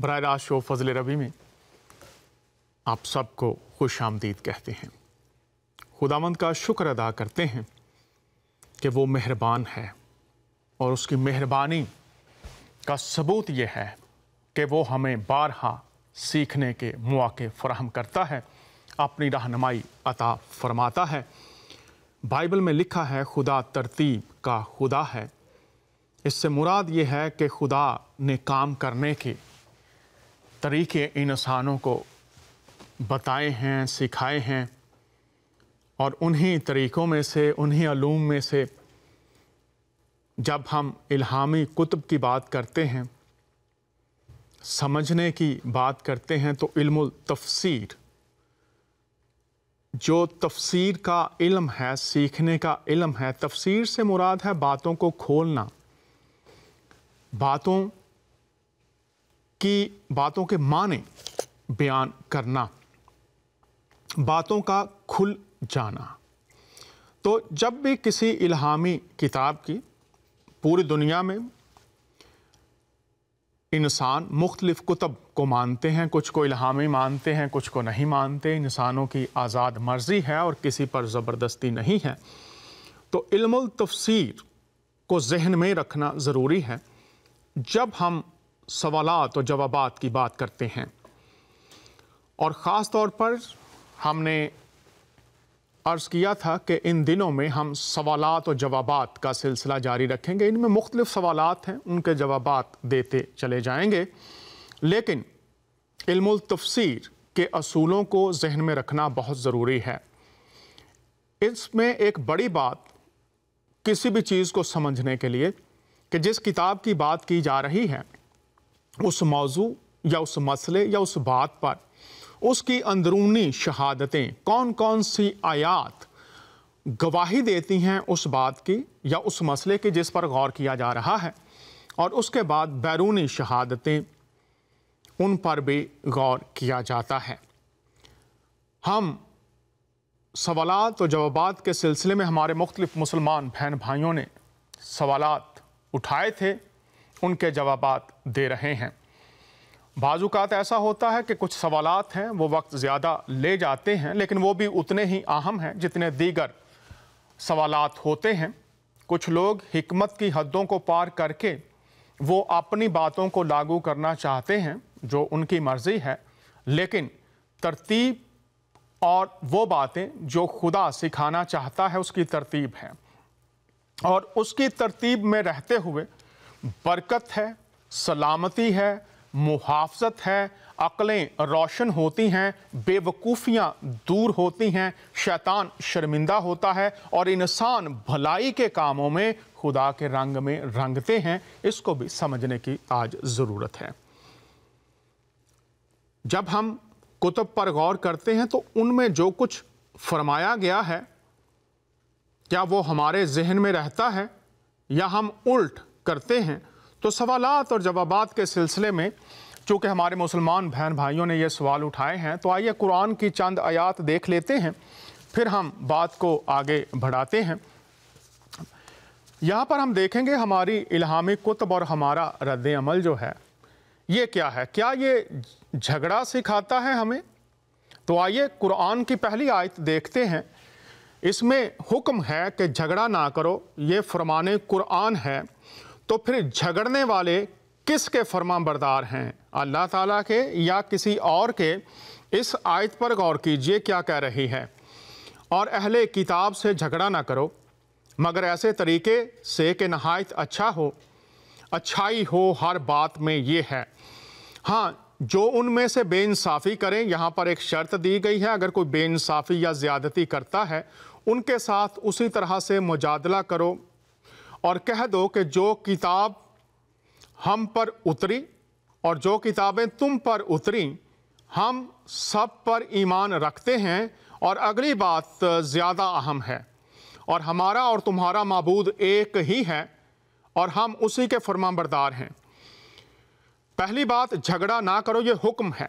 براہ راست شو فضل ربی میں آپ سب کو خوش آمدید کہتے ہیں۔ خداوند کا شکر ادا کرتے ہیں کہ وہ مہربان ہے، اور اس کی مہربانی کا ثبوت یہ ہے کہ وہ ہمیں بارہا سیکھنے کے مواقع فراہم کرتا ہے، اپنی رہنمائی عطا فرماتا ہے۔ بائبل میں لکھا ہے خدا ترتیب کا خدا ہے۔ اس سے مراد یہ ہے کہ خدا نے کام کرنے کے طریقے انسانوں کو بتائے ہیں، سکھائے ہیں، اور انہی طریقوں میں سے، انہی علوم میں سے جب ہم الہامی کتب کی بات کرتے ہیں، سمجھنے کی بات کرتے ہیں، تو علم التفسیر، جو تفسیر کا علم ہے، سیکھنے کا علم ہے، تفسیر سے مراد ہے باتوں کو کھولنا، باتوں کے معنی بیان کرنا، باتوں کا کھل جانا۔ تو جب بھی کسی الہامی کتاب کی پوری دنیا میں انسان مختلف کتب کو مانتے ہیں، کچھ کو الہامی مانتے ہیں، کچھ کو نہیں مانتے، انسانوں کی آزاد مرضی ہے اور کسی پر زبردستی نہیں ہے، تو علم التفسیر کو ذہن میں رکھنا ضروری ہے جب ہم سوالات و جوابات کی بات کرتے ہیں۔ اور خاص طور پر ہم نے عرض کیا تھا کہ ان دنوں میں ہم سوالات و جوابات کا سلسلہ جاری رکھیں گے۔ ان میں مختلف سوالات ہیں، ان کے جوابات دیتے چلے جائیں گے، لیکن علم التفسیر کے اصولوں کو ذہن میں رکھنا بہت ضروری ہے۔ اس میں ایک بڑی بات کسی بھی چیز کو سمجھنے کے لیے کہ جس کتاب کی بات کی جا رہی ہے، اس موضوع یا اس مسئلے یا اس بات پر اس کی اندرونی شہادتیں، کون کون سی آیات گواہی دیتی ہیں اس بات کی یا اس مسئلے کی جس پر غور کیا جا رہا ہے، اور اس کے بعد بیرونی شہادتیں، ان پر بھی غور کیا جاتا ہے۔ ہم سوالات و جوابات کے سلسلے میں ہمارے مختلف مسلمان بہن بھائیوں نے سوالات اٹھائے تھے، ان کے جوابات دے رہے ہیں۔ بعض اوقات ایسا ہوتا ہے کہ کچھ سوالات ہیں وہ وقت زیادہ لے جاتے ہیں، لیکن وہ بھی اتنے ہی اہم ہیں جتنے دیگر سوالات ہوتے ہیں۔ کچھ لوگ حکمت کی حدوں کو پار کر کے وہ اپنی باتوں کو لاگو کرنا چاہتے ہیں جو ان کی مرضی ہے، لیکن ترتیب اور وہ باتیں جو خدا سکھانا چاہتا ہے اس کی ترتیب ہے، اور اس کی ترتیب میں رہتے ہوئے برکت ہے، سلامتی ہے، محافظت ہے، عقلیں روشن ہوتی ہیں، بے وقوفیاں دور ہوتی ہیں، شیطان شرمندہ ہوتا ہے، اور انسان بھلائی کے کاموں میں خدا کے رنگ میں رنگتے ہیں۔ اس کو بھی سمجھنے کی آج ضرورت ہے۔ جب ہم کتب پر غور کرتے ہیں تو ان میں جو کچھ فرمایا گیا ہے، کیا وہ ہمارے ذہن میں رہتا ہے یا ہم الٹ کرتے ہیں؟ تو سوالات اور جوابات کے سلسلے میں چونکہ ہمارے مسلمان بہن بھائیوں نے یہ سوال اٹھائے ہیں، تو آئیے قرآن کی چند آیات دیکھ لیتے ہیں، پھر ہم بات کو آگے بڑھاتے ہیں۔ یہاں پر ہم دیکھیں گے ہماری الہامی کتب اور ہمارا رد عمل جو ہے یہ کیا ہے۔ کیا یہ جھگڑا سکھاتا ہے ہمیں؟ تو آئیے قرآن کی پہلی آیت دیکھتے ہیں۔ اس میں حکم ہے کہ جھگڑا نہ کرو، یہ فرمان قرآن ہے۔ تو پھر جھگڑنے والے کس کے فرمان بردار ہیں، اللہ تعالیٰ کے یا کسی اور کے؟ اس آیت پر غور کیجئے کیا کہہ رہی ہے۔ اور اہل کتاب سے جھگڑا نہ کرو مگر ایسے طریقے سے کہ نہایت اچھا ہو، اچھائی ہو ہر بات میں یہ ہے۔ ہاں، جو ان میں سے بے انصافی کریں، یہاں پر ایک شرط دی گئی ہے، اگر کوئی بے انصافی یا زیادتی کرتا ہے ان کے ساتھ اسی طرح سے مجادلہ کرو، اور کہہ دو کہ جو کتاب ہم پر اتری اور جو کتابیں تم پر اتریں ہم سب پر ایمان رکھتے ہیں، اور اگلی بات زیادہ اہم ہے، اور ہمارا اور تمہارا معبود ایک ہی ہے اور ہم اسی کے فرمان بردار ہیں۔ پہلی بات، جھگڑا نہ کرو، یہ حکم ہے۔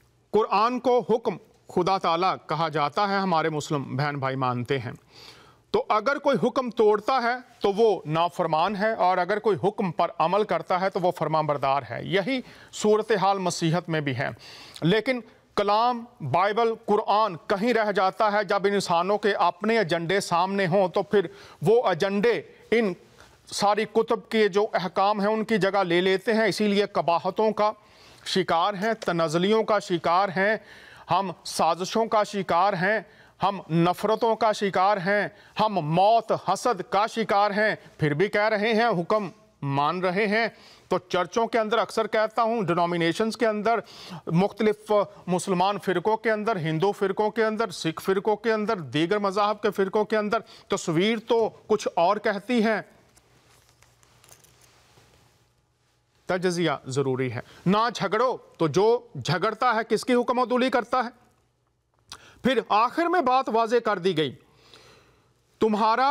قرآن کو حکم خدا تعالیٰ کہا جاتا ہے، ہمارے مسلم بہن بھائی مانتے ہیں۔ تو اگر کوئی حکم توڑتا ہے تو وہ نافرمان ہے، اور اگر کوئی حکم پر عمل کرتا ہے تو وہ فرمانبردار ہے۔ یہی صورتحال مسیحت میں بھی ہے۔ لیکن کلام، بائبل، قرآن کہیں رہ جاتا ہے جب انسانوں کے اپنے ایجنڈے سامنے ہوں، تو پھر وہ ایجنڈے ان ساری کتب کے جو احکام ہیں ان کی جگہ لے لیتے ہیں۔ اسی لیے قباحتوں کا شکار ہیں، تنزلیوں کا شکار ہیں، ہم سازشوں کا شکار ہیں، ہم نفرتوں کا شکار ہیں، ہم موت حسد کا شکار ہیں، پھر بھی کہہ رہے ہیں حکم مان رہے ہیں۔ تو چرچوں کے اندر اکثر کہتا ہوں، ڈینومینیشنز کے اندر، مختلف مسلمان فرقوں کے اندر، ہندو فرقوں کے اندر، سکھ فرقوں کے اندر، دیگر مذاہب کے فرقوں کے اندر تصویر تو کچھ اور کہتی ہے۔ تجزیہ ضروری ہے۔ نہ جھگڑو، تو جو جھگڑتا ہے کس کی حکم عدولی کرتا ہے؟ پھر آخر میں بات واضح کر دی گئی، تمہارا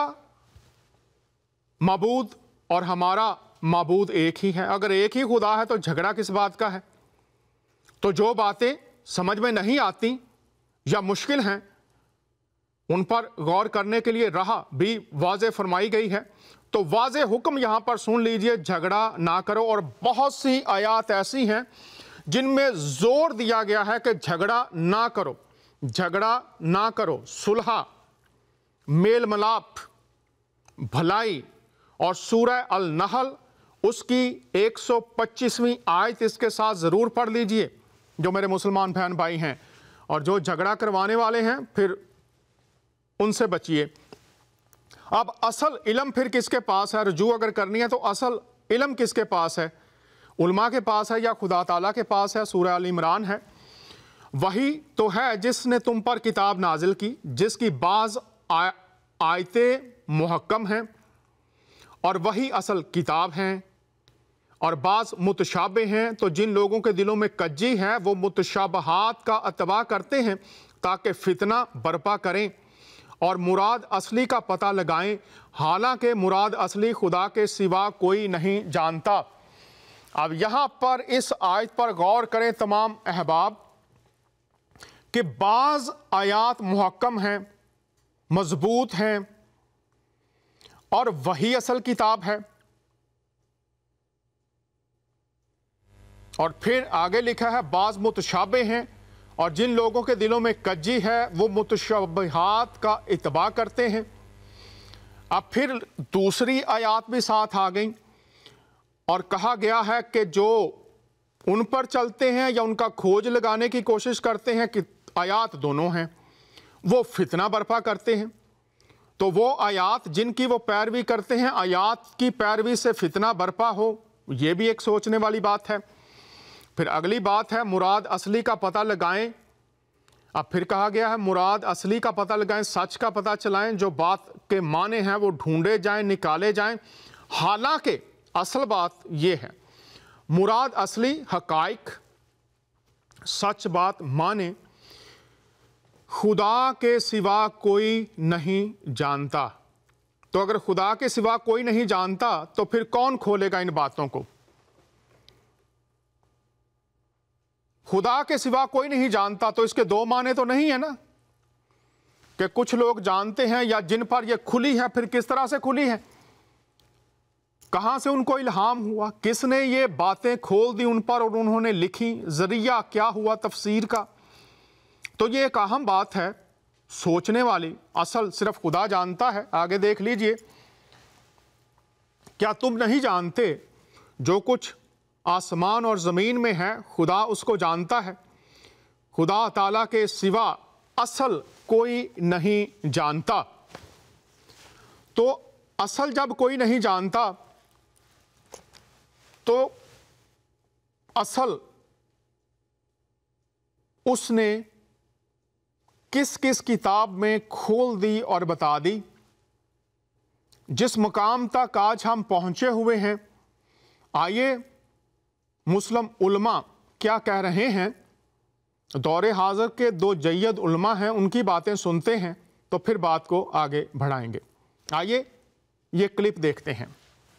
معبود اور ہمارا معبود ایک ہی ہے۔ اگر ایک ہی خدا ہے تو جھگڑا کس بات کا ہے؟ تو جو باتیں سمجھ میں نہیں آتی یا مشکل ہیں ان پر غور کرنے کے لیے راہ بھی واضح فرمائی گئی ہے۔ تو واضح حکم یہاں پر سن لیجئے، جھگڑا نہ کرو۔ اور بہت سی آیات ایسی ہیں جن میں زور دیا گیا ہے کہ جھگڑا نہ کرو، جھگڑا نہ کرو، صلح، میل ملاپ، بھلائی۔ اور سورہ النحل اس کی 125ویں آیت اس کے ساتھ ضرور پڑھ لیجئے جو میرے مسلمان بہن بھائی ہیں، اور جو جھگڑا کروانے والے ہیں پھر ان سے بچیے۔ اب اصل علم پھر کس کے پاس ہے؟ رجوع اگر کرنی ہے تو اصل علم کس کے پاس ہے؟ علماء کے پاس ہے یا خدا تعالیٰ کے پاس ہے؟ سورہ آل عمران ہے۔ وہی تو ہے جس نے تم پر کتاب نازل کی، جس کی بعض آیتیں محکم ہیں اور وہی اصل کتاب ہیں، اور بعض متشابہ ہیں۔ تو جن لوگوں کے دلوں میں کجی ہے وہ متشابہات کا اتباع کرتے ہیں تاکہ فتنہ برپا کریں اور مراد اصلی کا پتہ لگائیں، حالانکہ مراد اصلی خدا کے سوا کوئی نہیں جانتا۔ اب یہاں پر اس آیت پر غور کریں تمام احباب کہ بعض آیات محکم ہیں، مضبوط ہیں، اور وہی اصل کتاب ہے۔ اور پھر آگے لکھا ہے بعض متشابہ ہیں، اور جن لوگوں کے دلوں میں کجی ہے وہ متشابہات کا اتباع کرتے ہیں۔ اب پھر دوسری آیات بھی ساتھ آ گئیں اور کہا گیا ہے کہ جو ان پر چلتے ہیں یا ان کا کھوج لگانے کی کوشش کرتے ہیں، کہ آیات دونوں ہیں، وہ فتنہ برپا کرتے ہیں۔ تو وہ آیات جن کی وہ پیروی کرتے ہیں، آیات کی پیروی سے فتنہ برپا ہو، یہ بھی ایک سوچنے والی بات ہے۔ پھر اگلی بات ہے مراد اصلی کا پتہ لگائیں۔ اب پھر کہا گیا ہے مراد اصلی کا پتہ لگائیں، سچ کا پتہ چلائیں، جو بات کے معنی ہیں وہ ڈھونڈے جائیں، نکالے جائیں۔ حالانکہ اصل بات یہ ہے، مراد اصلی حقائق، سچ بات، معنی خدا کے سوا کوئی نہیں جانتا۔ تو اگر خدا کے سوا کوئی نہیں جانتا تو پھر کون کھولے گا ان باتوں کو؟ خدا کے سوا کوئی نہیں جانتا تو اس کے دو معنی تو نہیں ہے نا، کہ کچھ لوگ جانتے ہیں یا جن پر یہ کھلی ہے۔ پھر کس طرح سے کھلی ہے؟ کہاں سے ان کو الہام ہوا؟ کس نے یہ باتیں کھول دی ان پر اور انہوں نے لکھی؟ ذریعہ کیا ہوا تفسیر کا؟ تو یہ ایک اہم بات ہے سوچنے والی۔ اصل صرف خدا جانتا ہے۔ آگے دیکھ لیجئے، کیا تم نہیں جانتے جو کچھ آسمان اور زمین میں ہے خدا اس کو جانتا ہے؟ خدا تعالیٰ کے سوا اصل کوئی نہیں جانتا۔ تو اصل جب کوئی نہیں جانتا تو اصل اس نے کس کس کتاب میں کھول دی اور بتا دی؟ جس مقام تک آج ہم پہنچے ہوئے ہیں، آئیے مسلم علماء کیا کہہ رہے ہیں، دور حاضر کے دو جید علماء ہیں، ان کی باتیں سنتے ہیں تو پھر بات کو آگے بڑھائیں گے۔ آئیے یہ کلپ دیکھتے ہیں۔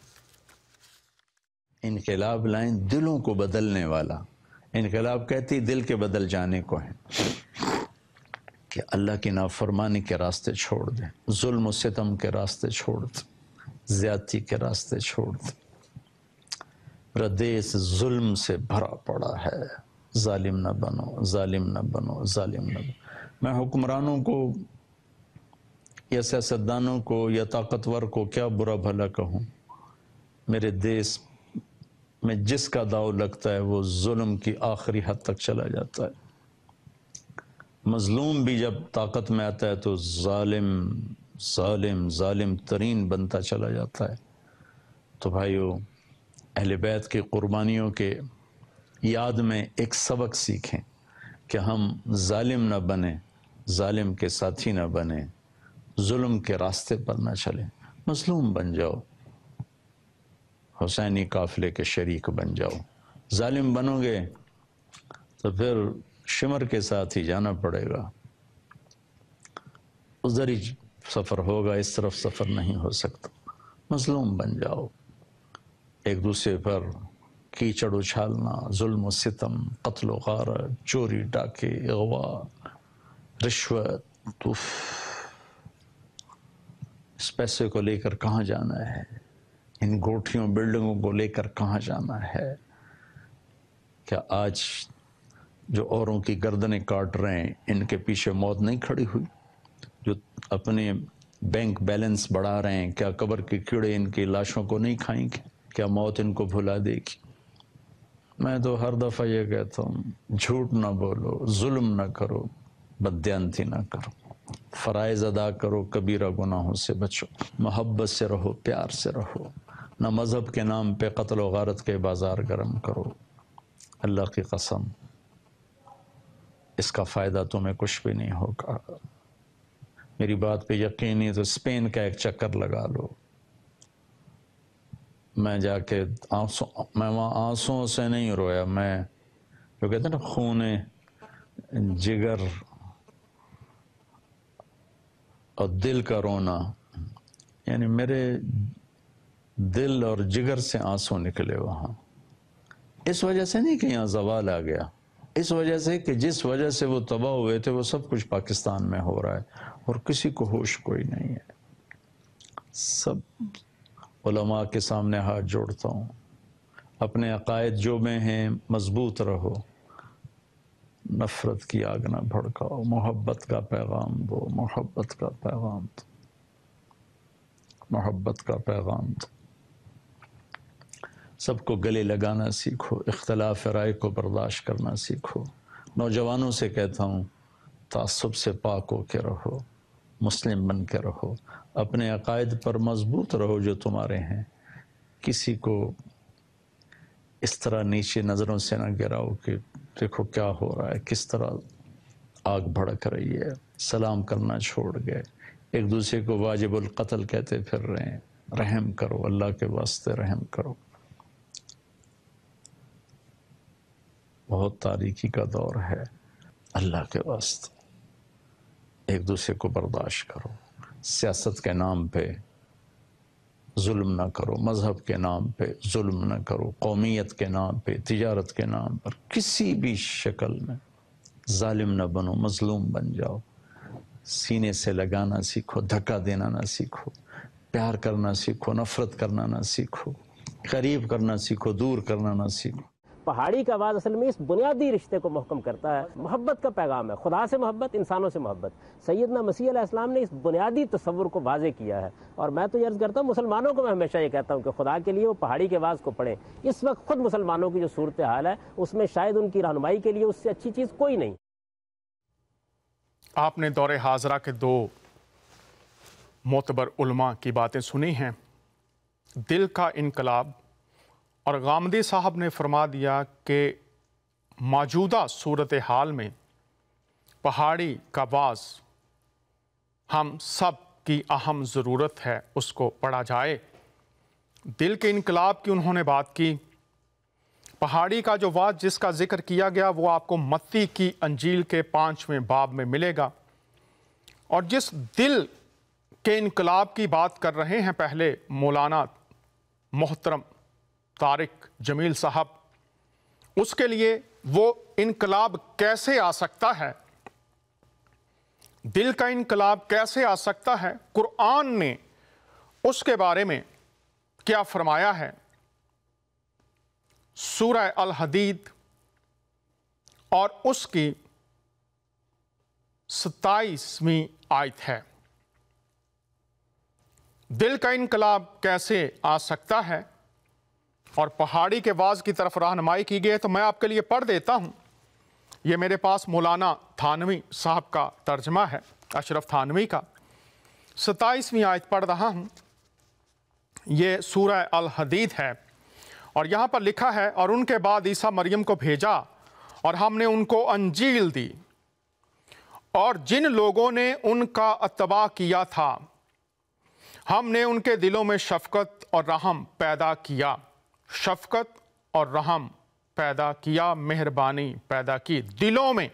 انقلاب لائیں دلوں کو بدلنے والا۔ انقلاب کہتی دل کے بدل جانے کو ہے۔ کہ اللہ کی نافرمانی کے راستے چھوڑ دیں، ظلم و ستم کے راستے چھوڑ دیں، زیادتی کے راستے چھوڑ دیں۔ میرا دیس ظلم سے بھرا پڑا ہے، ظالم نہ بنو، ظالم نہ بنو، ظالم نہ بنو۔ میں حکمرانوں کو یا سیاستدانوں کو یا طاقتور کو کیا برا بھلا کہوں؟ میرے دیس میں جس کا داؤ لگتا ہے وہ ظلم کی آخری حد تک چلا جاتا ہے۔ مظلوم بھی جب طاقت میں آتا ہے تو ظالم ظالم ظالم ترین بنتا چلا جاتا ہے۔ تو بھائیو، اہل بیت کی قربانیوں کے یاد میں ایک سبق سیکھیں کہ ہم ظالم نہ بنیں، ظالم کے ساتھی نہ بنیں، ظلم کے راستے پر نہ چلیں، مظلوم بن جاؤ، حسینی قافلے کے شریک بن جاؤ۔ ظالم بنو گے تو پھر شمر کے ساتھ ہی جانا پڑے گا، ادھر ہی سفر ہوگا، اس طرف سفر نہیں ہو سکتا۔ مظلوم بن جاؤ، ایک دوسرے پر کیچڑ اچھالنا، ظلم و ستم، قتل و غارت، چوری ڈاکے، اغوا، رشوت، اس پیسے کو لے کر کہاں جانا ہے؟ ان گوٹھیوں بلڈنگوں کو لے کر کہاں جانا ہے؟ کیا آج جو اوروں کی گردنیں کاٹ رہے ہیں ان کے پیچھے موت نہیں کھڑی ہوئی؟ جو اپنے بینک بیلنس بڑھا رہے ہیں، کیا قبر کے کیڑے ان کی لاشوں کو نہیں کھائیں گے؟ کیا موت ان کو بھلا دے گی؟ میں تو ہر دفعہ یہ کہتا ہوں، جھوٹ نہ بولو، ظلم نہ کرو، بددیانتی نہ کرو، فرائض ادا کرو، کبیرہ گناہوں سے بچو، محبت سے رہو، پیار سے رہو، نہ مذہب کے نام پہ قتل و غارت کے بازار گرم کرو۔ اللہ کی قسم اس کا فائدہ تمہیں کچھ بھی نہیں ہوگا۔ میری بات پہ یقین نہیں تو اسپین کا ایک چکر لگا لو۔ میں جا کے میں وہاں آنسوں سے نہیں رویا، میں جو کہتے ہیں نا خون جگر اور دل کا رونا، یعنی میرے دل اور جگر سے آنسوں نکلے وہاں۔ اس وجہ سے نہیں کہ یہاں زوال آ گیا، اس وجہ سے کہ جس وجہ سے وہ تباہ ہوئے تھے وہ سب کچھ پاکستان میں ہو رہا ہے اور کسی کو ہوش کوئی نہیں ہے۔ سب علماء کے سامنے ہاتھ جوڑتا ہوں، اپنے عقائد جو میں ہیں مضبوط رہو، نفرت کی آگ نہ بھڑکاؤ، محبت کا پیغام دو، محبت کا پیغام دو، محبت کا پیغام دو۔ سب کو گلے لگانا سیکھو، اختلاف رائے کو برداشت کرنا سیکھو۔ نوجوانوں سے کہتا ہوں، تعصب سے پاک ہو کے رہو، مسلم بن کے رہو، اپنے عقائد پر مضبوط رہو جو تمہارے ہیں، کسی کو اس طرح نیچے نظروں سے نہ گراؤ کہ دیکھو کیا ہو رہا ہے، کس طرح آگ بھڑک رہی ہے۔ سلام کرنا چھوڑ گئے، ایک دوسرے کو واجب القتل کہتے پھر رہے ہیں۔ رحم کرو، اللہ کے واسطے رحم کرو۔ بہت تاریکی کا دور ہے، اللہ کے واسطے ایک دوسرے کو برداشت کرو۔ سیاست کے نام پہ ظلم نہ کرو، مذہب کے نام پہ ظلم نہ کرو، قومیت کے نام پہ، تجارت کے نام پر کسی بھی شکل میں ظالم نہ بنو، مظلوم بن جاؤ۔ سینے سے لگانا سیکھو، دھکا دینا نہ سیکھو، پیار کرنا سیکھو، نفرت کرنا نہ سیکھو، قریب کرنا سیکھو، دور کرنا نہ سیکھو۔ پہاڑی کا آواز اصل میں اس بنیادی رشتے کو محکم کرتا ہے، محبت کا پیغام ہے، خدا سے محبت، انسانوں سے محبت۔ سیدنا مسیح علیہ السلام نے اس بنیادی تصور کو واضح کیا ہے، اور میں تو یہ عرض کرتا ہوں مسلمانوں کو میں ہمیشہ یہ کہتا ہوں کہ خدا کے لیے وہ پہاڑی کی آواز کو پڑھیں۔ اس وقت خود مسلمانوں کی جو صورتحال ہے اس میں شاید ان کی رہنمائی کے لیے اس سے اچھی چیز کوئی نہیں۔ آپ نے دور حاضرہ کے دو معتبر علماء کی باتیں سنی ہیں، دل کا انقلاب، اور غامدی صاحب نے فرما دیا کہ موجودہ صورتحال میں پہاڑی کا آواز ہم سب کی اہم ضرورت ہے، اس کو پڑھا جائے۔ دل کے انقلاب کی انہوں نے بات کی۔ پہاڑی کا جو آواز جس کا ذکر کیا گیا وہ آپ کو متی کی انجیل کے 5ویں باب میں ملے گا، اور جس دل کے انقلاب کی بات کر رہے ہیں پہلے مولانا محترم طارق جمیل صاحب، اس کے لیے وہ انقلاب کیسے آ سکتا ہے، दिल का इनकलाब कैसे आ सकता है, कुरान ने उसके बारे में क्या फरमाया है। सूरह अल हदीद और उसकी 27वीं आयत है। दिल का इनकलाब कैसे आ सकता है और पहाड़ी के वाज की तरफ रहनुमाई की गई है, तो मैं आपके लिए पढ़ देता हूँ। ये मेरे पास मौलाना थानवी साहब का तर्जमा है, अशरफ थानवी का। 27वीं आयत पढ़ रहा हूँ। ये सूरह अल हदीद है और यहाँ पर लिखा है, और उनके बाद ईसा मरियम को भेजा और हमने उनको अंजील दी, और जिन लोगों ने उनका अत्तबा किया था हमने उनके दिलों में शफकत और रहम पैदा किया। शफकत और रहम पैदा किया, मेहरबानी पैदा की दिलों में।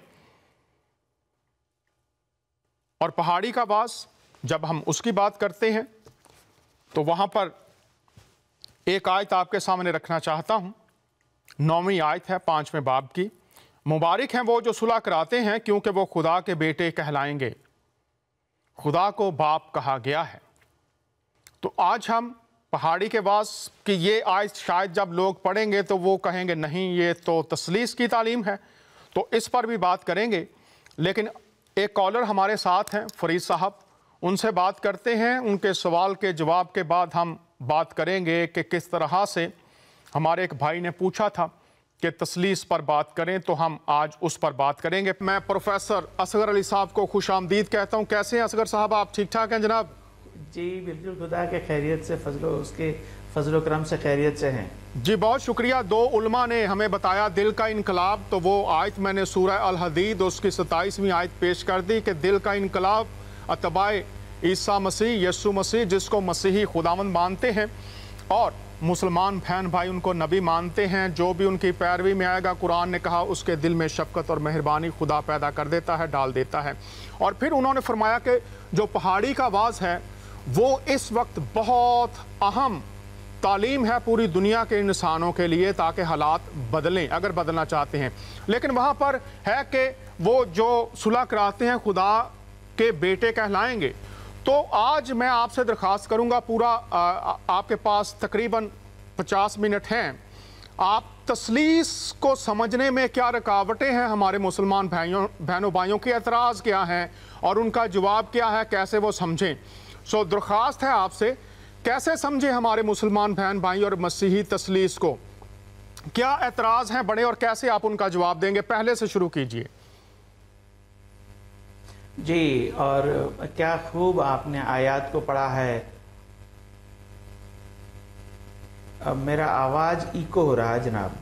और पहाड़ी का वास, जब हम उसकी बात करते हैं तो वहां पर एक आयत आपके सामने रखना चाहता हूं। 9वीं आयत है 5वें बाब की। मुबारक हैं वो जो सुलह कराते हैं, क्योंकि वो खुदा के बेटे कहलाएंगे। खुदा को बाप कहा गया है। तो आज हम पहाड़ी के वास की ये आयत शायद जब लोग पढ़ेंगे तो वो कहेंगे नहीं, ये तो तस्लीस की तालीम है, तो इस पर भी बात करेंगे। लेकिन एक कॉलर हमारे साथ हैं, फरीद साहब, उनसे बात करते हैं। उनके सवाल के जवाब के बाद हम बात करेंगे कि किस तरह से हमारे एक भाई ने पूछा था कि तस्लीस पर बात करें, तो हम आज उस पर बात करेंगे। मैं प्रोफेसर असगर अली साहब को खुश आमदीद कहता हूँ। कैसे हैं असगर साहब, आप ठीक ठाक हैं जनाब? जी बिल्कुल, खुदा के खैरियत से, उसके फजलो करम से खैरियत से हैं। जी बहुत शुक्रिया। दो उलमा ने हमें बताया दिल का इनकलाब, तो वो आयत मैंने सूरह अल हदीद उसकी 27वीं आयत पेश कर दी कि दिल का इनकलाब अतबाए ईसा मसीह, यस्सु मसीह, जिसको मसीही खुदावंद मानते हैं और मुसलमान बहन भाई उनको नबी मानते हैं, जो भी उनकी पैरवी में आएगा, कुरान ने कहा उसके दिल में शफकत और मेहरबानी खुदा पैदा कर देता है, डाल देता है। और फिर उन्होंने फरमाया कि जो पहाड़ी का आवाज़ है वो इस वक्त बहुत अहम तालीम है पूरी दुनिया के इंसानों के लिए, ताकि हालात बदलें अगर बदलना चाहते हैं। लेकिन वहाँ पर है कि वो जो सुलह कराते हैं खुदा के बेटे कहलाएंगे। तो आज मैं आपसे दरख्वास्त करूँगा, पूरा आपके पास तकरीबन 50 मिनट हैं, आप तस्लीस को समझने में क्या रुकावटें हैं, हमारे मुसलमान बहनों भाइयों के एतराज़ क्या हैं और उनका जवाब क्या है, कैसे वो समझें। सो दरख्वास्त है आपसे, कैसे समझे हमारे मुसलमान बहन भाई और मसीही तस्लीस को, क्या एतराज़ हैं बड़े और कैसे आप उनका जवाब देंगे? पहले से शुरू कीजिए। जी, और क्या खूब आपने आयत को पढ़ा है। अब मेरा आवाज़ इको हो रहा है जनाब।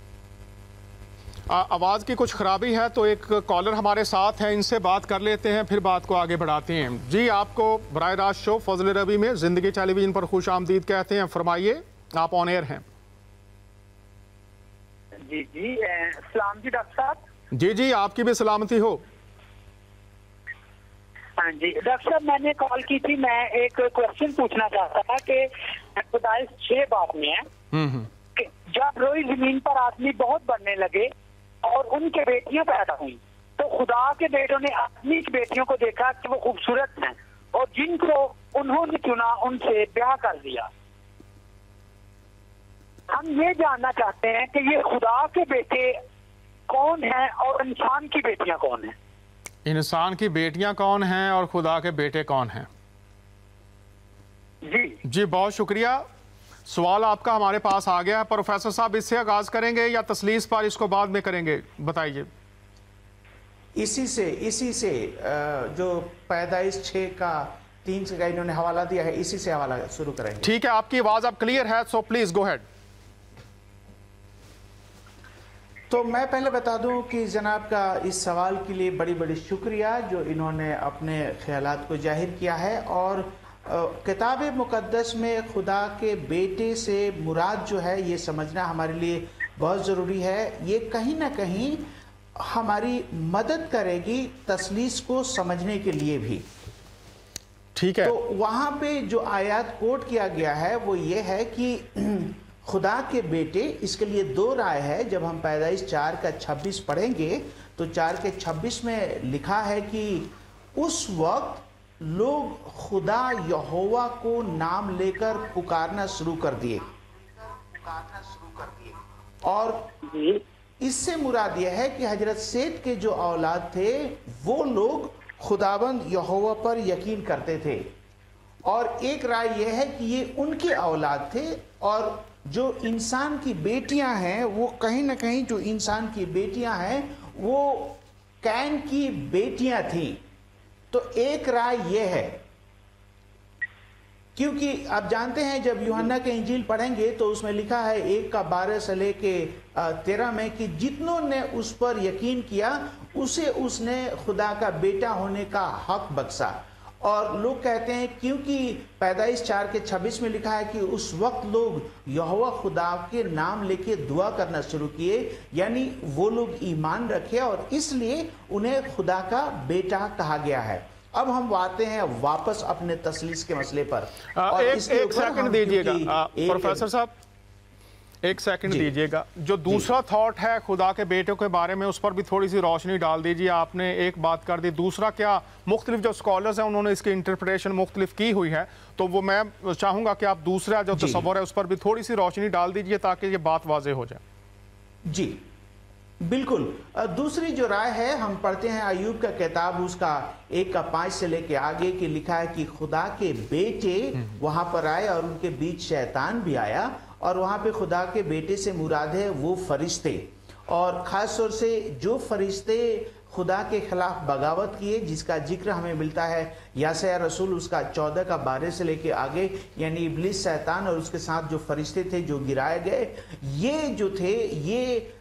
आवाज़ की कुछ खराबी है, तो एक कॉलर हमारे साथ है, इनसे बात कर लेते हैं, फिर बात को आगे बढ़ाते हैं। जी, आपको बराह रास्त शो फजल रबी में ज़िंदगी टेलीविज़न पर खुश आमदीद कहते हैं। फरमाइए, आप ऑन एयर हैं। जी जी, सलाम जी डॉक्टर साहब। जी जी, आपकी भी सलामती हो। हाँ जी डॉक्टर साहब, मैंने कॉल की थी, मैं एक क्वेश्चन पूछना चाहता था कि पैदाइश 6 बाब में है कि जब रोई जमीन पर आदमी बहुत बढ़ने लगे और उनके बेटियां पैदा हुई, तो खुदा के बेटों ने आदमी की बेटियों को देखा कि वो खूबसूरत हैं और जिनको उन्होंने चुना उनसे ब्याह कर दिया। हम ये जानना चाहते हैं कि ये खुदा के बेटे कौन हैं और इंसान की बेटियां कौन हैं? इंसान की बेटियां कौन हैं और खुदा के बेटे कौन हैं? जी बहुत शुक्रिया। सवाल आपका हमारे पास आ गया है। प्रोफेसर साहब, इससे आगाज करेंगे या तस्लीस पर इसको बाद में करेंगे, बताइए। इसी से जो पैदाइश 6 का 3 का इन्होंने हवाला दिया है, इसी से हवाला शुरू करेंगे। ठीक है, आपकी आवाज अब क्लियर है, सो प्लीज गो हेड। तो मैं पहले बता दूं कि जनाब का इस सवाल के लिए बड़ी बड़ी शुक्रिया, जो इन्होंने अपने ख्यालात को जाहिर किया है। और किताब मुक़द्दस में खुदा के बेटे से मुराद जो है, ये समझना हमारे लिए बहुत ज़रूरी है। ये कहीं ना कहीं हमारी मदद करेगी तस्लीस को समझने के लिए भी। ठीक है। तो वहाँ पे जो आयत कोट किया गया है वो ये है कि खुदा के बेटे, इसके लिए 2 राय है। जब हम पैदाइश 4 का 26 पढ़ेंगे तो 4 के 26 में लिखा है कि उस वक्त लोग खुदा यहोवा को नाम लेकर पुकारना शुरू कर दिए और इससे मुराद यह है कि हजरत सेठ के जो औलाद थे वो लोग खुदाबंद यहोवा पर यकीन करते थे। और एक राय यह है कि ये उनके औलाद थे और जो इंसान की बेटियां हैं वो कहीं ना कहीं जो इंसान की बेटियां हैं वो कैन की बेटियां थीं। तो एक राय यह है, क्योंकि आप जानते हैं जब यूहन्ना के इंजील पढ़ेंगे तो उसमें लिखा है 1:12 से लेके 13 में कि जितनों ने उस पर यकीन किया उसे उसने खुदा का बेटा होने का हक बख्शा। और लोग कहते हैं क्योंकि पैदाइश 4:26 में लिखा है कि उस वक्त लोग यहोवा खुदा के नाम लेके दुआ करना शुरू किए, यानी वो लोग ईमान रखे और इसलिए उन्हें खुदा का बेटा कहा गया है। अब हम आते हैं वापस अपने तसलीस के मसले पर। एक सेकंड दीजिएगा प्रोफेसर साहब, एक सेकंड दीजिएगा। जो दूसरा थॉट है खुदा के बेटे के बारे में, उस पर भी थोड़ी सी रोशनी डाल दीजिए। आपने एक बात कर दी, दूसरा क्या मुख्तलिफ जो स्कॉलर्स हैं उन्होंने इसकी इंटरप्रिटेशन मुख्तलिफ की हुई है, तो वो मैं चाहूँगा कि आप दूसरा जो तस्वर है उस पर भी थोड़ी सी रोशनी डाल दीजिए ताकि ये बात वाज़ेह हो जाए। जी बिल्कुल। दूसरी जो राय है, हम पढ़ते हैं अय्यूब का किताब उसका 1:5 से लेके आगे कि लिखा है कि खुदा के बेटे वहां पर आए और उनके बीच शैतान भी आया, और वहां पे खुदा के बेटे से मुराद है वो फरिश्ते, और खास तौर से जो फरिश्ते खुदा के खिलाफ बगावत किए जिसका जिक्र हमें मिलता है यासया रसूल उसका 14:12 से लेके आगे, यानी इब्लिस शैतान और उसके साथ जो फरिश्ते थे जो गिराए गए, ये जो थे ये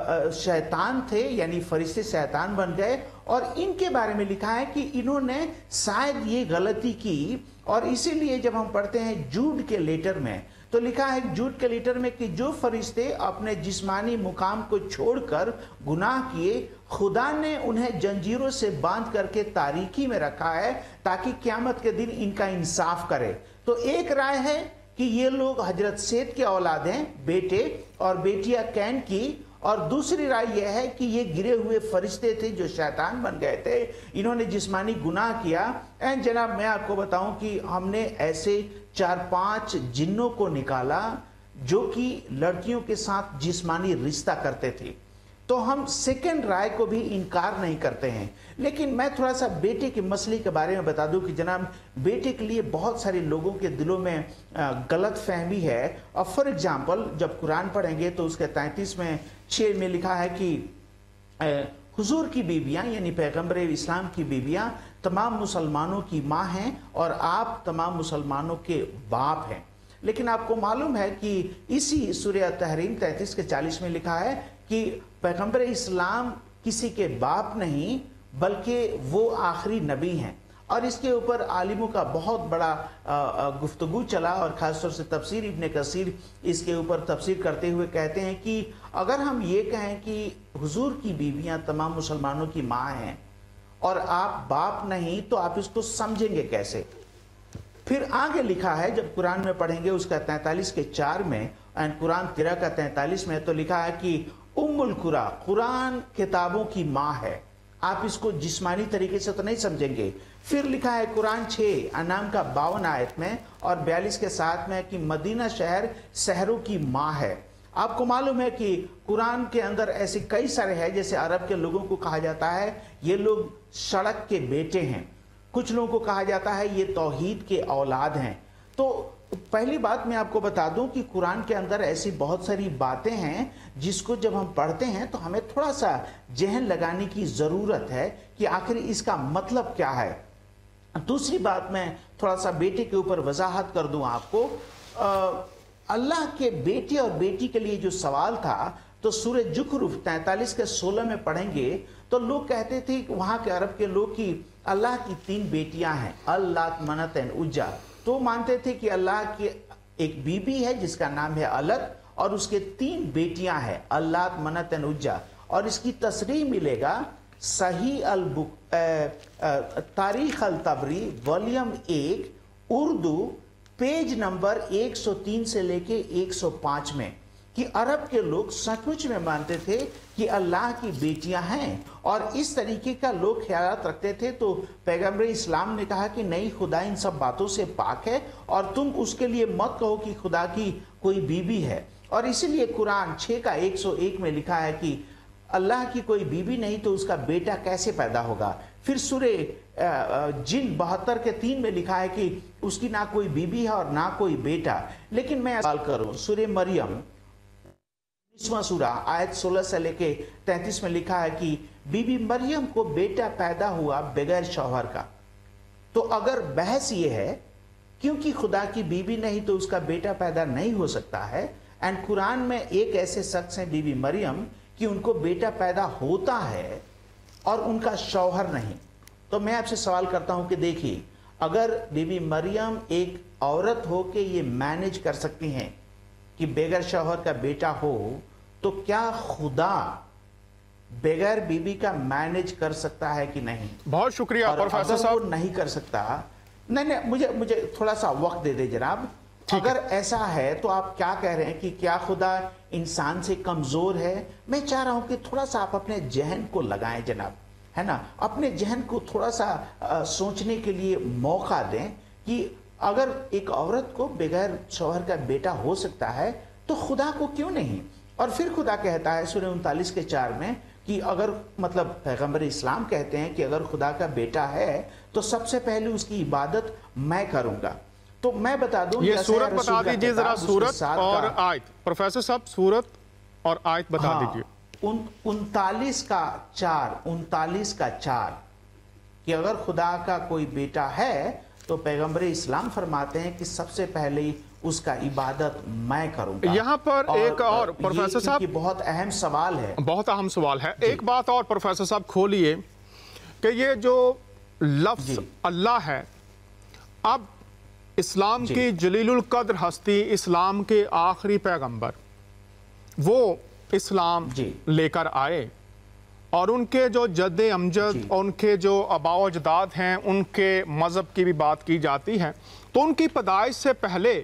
शैतान थे, यानी फरिश्ते शैतान बन गए। और इनके बारे में लिखा है कि इन्होंने शायद ये गलती की, और इसीलिए जब हम पढ़ते हैं जूड के लेटर में तो लिखा है जूड के लेटर में कि जो फरिश्ते अपने जिस्मानी मुकाम को छोड़कर गुनाह किए, खुदा ने उन्हें जंजीरों से बांध करके तारीकी में रखा है ताकि क़यामत के दिन इनका इंसाफ करे। तो एक राय है कि ये लोग हजरत सेठ के औलाद हैं, बेटे और बेटियां कैन की, और दूसरी राय यह है कि ये गिरे हुए फरिश्ते थे जो शैतान बन गए थे, इन्होंने जिस्मानी गुनाह किया। एंड जनाब मैं आपको बताऊं कि हमने ऐसे 4-5 जिन्नों को निकाला जो कि लड़कियों के साथ जिस्मानी रिश्ता करते थे। तो हम सेकंड राय को भी इनकार नहीं करते हैं। लेकिन मैं थोड़ा सा बेटे के मसले के बारे में बता दूं कि जनाब बेटे के लिए बहुत सारे लोगों के दिलों में गलत फहमी है। और फॉर एग्जांपल जब कुरान पढ़ेंगे तो उसके 33:6 में लिखा है कि हुजूर की बीबियां यानी पैगंबर इस्लाम की बीबियां तमाम मुसलमानों की माँ हैं और आप तमाम मुसलमानों के बाप हैं। लेकिन आपको मालूम है कि इसी सूरह तहरीम 33:40 में लिखा है कि पैगंबर इस्लाम किसी के बाप नहीं बल्कि वो आखिरी नबी हैं। और इसके ऊपर आलिमों का बहुत बड़ा गुफ्तगू चला, और ख़ासतौर से तफसीर इब्न कसीर इसके ऊपर तफसीर करते हुए कहते हैं कि अगर हम ये कहें कि हुजूर की बीवियां तमाम मुसलमानों की माँ हैं और आप बाप नहीं, तो आप इसको समझेंगे कैसे। फिर आगे लिखा है जब कुरान में पढ़ेंगे उसका 43:4 में एंड कुरान 13:43 में, तो लिखा है कि उम्मुल कुरा कुरान किताबों की माँ है। आप इसको जिस्मानी तरीके से तो नहीं समझेंगे। फिर लिखा है कुरान 6 अनाम का 52 आयत में और 42 के साथ में कि मदीना शहर शहरों की माँ है। आपको मालूम है कि कुरान के अंदर ऐसे कई सारे हैं, जैसे अरब के लोगों को कहा जाता है ये लोग सड़क के बेटे हैं, कुछ लोगों को कहा जाता है ये तौहीद के औलाद हैं। तो पहली बात मैं आपको बता दूं कि कुरान के अंदर ऐसी बहुत सारी बातें हैं जिसको जब हम पढ़ते हैं तो हमें थोड़ा सा जहन लगाने की ज़रूरत है कि आखिर इसका मतलब क्या है। दूसरी बात मैं थोड़ा सा बेटे के ऊपर वजाहत कर दूं आपको। अल्लाह के बेटे और बेटी के लिए जो सवाल था तो सूरह जुखरुफ 43:16 में पढ़ेंगे तो लोग कहते थे वहाँ के अरब के लोग कि अल्लाह की 3 बेटियां हैं, अल्लात मनत एंड उज्जा। तो मानते थे कि अल्लाह की एक बीबी है जिसका नाम है अलत और उसके 3 बेटियां हैं अल्लात मनत एंड उज्जा। और इसकी तसरीह मिलेगा सही अल बुक तारीख अल Tabari volume 1 Urdu page number 103 से लेके 105 में کہ عرب کے لوگ سچمچ میں مانتے تھے کہ اللہ کی بیٹیاں ہیں اور اس طریقے کا لوگ خیالات رکھتے تھے، تو پیغمبر اسلام نے کہا کہ نہیں، خدا ان سب باتوں سے پاک ہے اور تم اس کے لیے مت کہو کہ خدا کی کوئی بیوی ہے۔ اور اسی لیے قرآن 6:101 میں لکھا ہے کہ اللہ کی کوئی بیوی نہیں تو اس کا بیٹا کیسے پیدا ہوگا۔ پھر سورہ جن 72:3 میں لکھا ہے کہ اس کی نہ کوئی بیوی ہے اور نہ کوئی بیٹا۔ لیکن میں سوال کروں، سورہ مریم 19واں سورہ آیت 16 سے لے کے 33 میں لکھا ہے کہ بی بی مریم کو بیٹا پیدا ہوا بغیر شوہر کا۔ تو اگر بحث یہ ہے کیونکہ خدا کی بیوی نہیں تو اس کا بیٹا پیدا نہیں ہو سکتا ہے، اینڈ قرآن میں ایک ایسے شخص ہیں بی بی مریم کہ ان کو بیٹا پیدا ہوتا ہے اور ان کا شوہر نہیں، تو میں آپ سے سوال کرتا ہوں کہ دیکھیے، اگر بی بی مریم ایک عورت ہو کہ یہ مینج کر سکتی ہیں کہ بغیر شوہر کا بیٹا ہو، تو کیا خدا بغیر بیوی کا مینج کر سکتا ہے کہ نہیں؟ بہت شکریہ پروفیسر صاحب۔ اگر وہ نہیں کر سکتا، نہیں مجھے تھوڑا سا وقت دے دے جناب۔ اگر ایسا ہے تو آپ کیا کہہ رہے ہیں کہ کیا خدا انسان سے کمزور ہے؟ میں چاہ رہا ہوں کہ تھوڑا سا آپ اپنے ذہن کو لگائیں جناب، ہے نا، اپنے ذہن کو تھوڑا سا سوچنے کے لیے موقع دیں کہ اگر ایک عورت کو بغیر شوہر کا بیٹا ہو سکتا ہے تو خدا کو کیوں نہیں؟ اور پھر خدا کہتا ہے سورہ 39:4 میں کہ اگر مطلب پیغمبر اسلام کہتے ہیں کہ اگر خدا کا بیٹا ہے تو سب سے پہلے اس کی عبادت میں کروں گا۔ تو میں بتا دوں، یہ سورت بتا دیجئے ذرا، سورت اور آیت، پروفیسر صاحب سورت اور آیت بتا دیجئے۔ 39:4 کہ اگر خدا کا کوئی بیٹا ہے تو پیغمبر اسلام فرماتے ہیں کہ سب سے پہلے اس کا عبادت میں کروں گا۔ یہاں پر ایک اور پروفیسر صاحب، یہ بہت اہم سوال ہے، بہت اہم سوال ہے۔ ایک بات اور پروفیسر صاحب کھولیے کہ یہ جو لفظ اللہ ہے، اب اسلام کی جلیل القدر ہستی، اسلام کے آخری پیغمبر، وہ اسلام لے کر آئے اور ان کے جو جد امجد اور ان کے جو آباء و اجداد ہیں، ان کے مذہب کی بھی بات کی جاتی ہے، تو ان کی پیدائش سے پہلے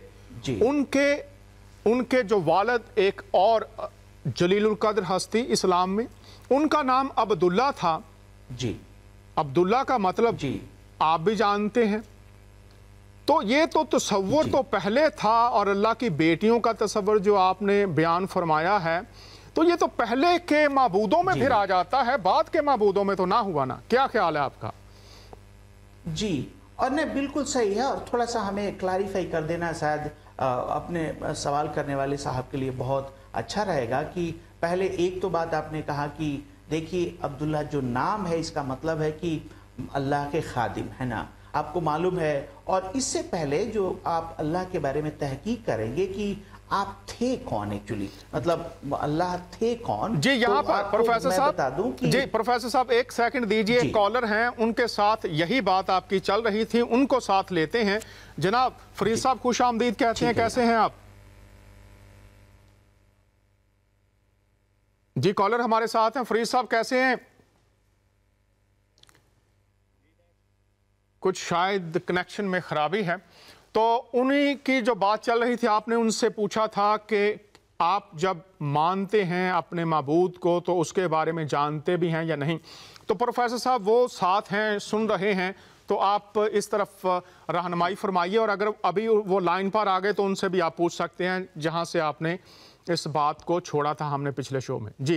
ان کے جو والد ایک اور جلیل القدر ہستی اسلام میں، ان کا نام عبداللہ تھا۔ عبداللہ کا مطلب آپ بھی جانتے ہیں۔ تو یہ تو تصور تو پہلے تھا، اور اللہ کی بیٹیوں کا تصور جو آپ نے بیان فرمایا ہے، تو یہ تو پہلے کے معبودوں میں پھر آ جاتا ہے، بعد کے معبودوں میں تو نہ ہوا نا۔ کیا خیال ہے آپ کا؟ جی، اور نہیں بالکل صحیح ہے، اور تھوڑا سا ہمیں کلاریفائی کر دینا شاید اپنے سوال کرنے والے صاحب کے لیے بہت اچھا رہے گا کہ پہلے ایک تو بات آپ نے کہا کہ دیکھیے عبداللہ جو نام ہے اس کا مطلب ہے کہ اللہ کے خادم، ہے نا، آپ کو معلوم ہے۔ اور اس سے پہلے جو آپ اللہ کے بارے میں تحقیق کریں گے کہ آپ تھے کون ایکچولی، مطلب اللہ تھے کون۔ جی یہاں پر پروفیسر صاحب، جی پروفیسر صاحب ایک سیکنڈ دیجئے، کالر ہیں، ان کے ساتھ یہی بات آپ کی چل رہی تھی، ان کو ساتھ لیتے ہیں۔ جناب فرید صاحب خوش آمدید کہتے ہیں، کیسے ہیں آپ؟ جی کالر ہمارے ساتھ ہیں، فرید صاحب کیسے ہیں؟ کچھ شاید کنیکشن میں خرابی ہے۔ تو انہی کی جو بات چل رہی تھی، آپ نے ان سے پوچھا تھا کہ آپ جب مانتے ہیں اپنے معبود کو تو اس کے بارے میں جانتے بھی ہیں یا نہیں۔ تو پروفیسر صاحب وہ ساتھ ہیں، سن رہے ہیں، تو آپ اس طرف رہنمائی فرمائیے، اور اگر ابھی وہ لائن پر آ گئے تو ان سے بھی آپ پوچھ سکتے ہیں جہاں سے آپ نے اس بات کو چھوڑا تھا ہم نے پچھلے شو میں۔ جی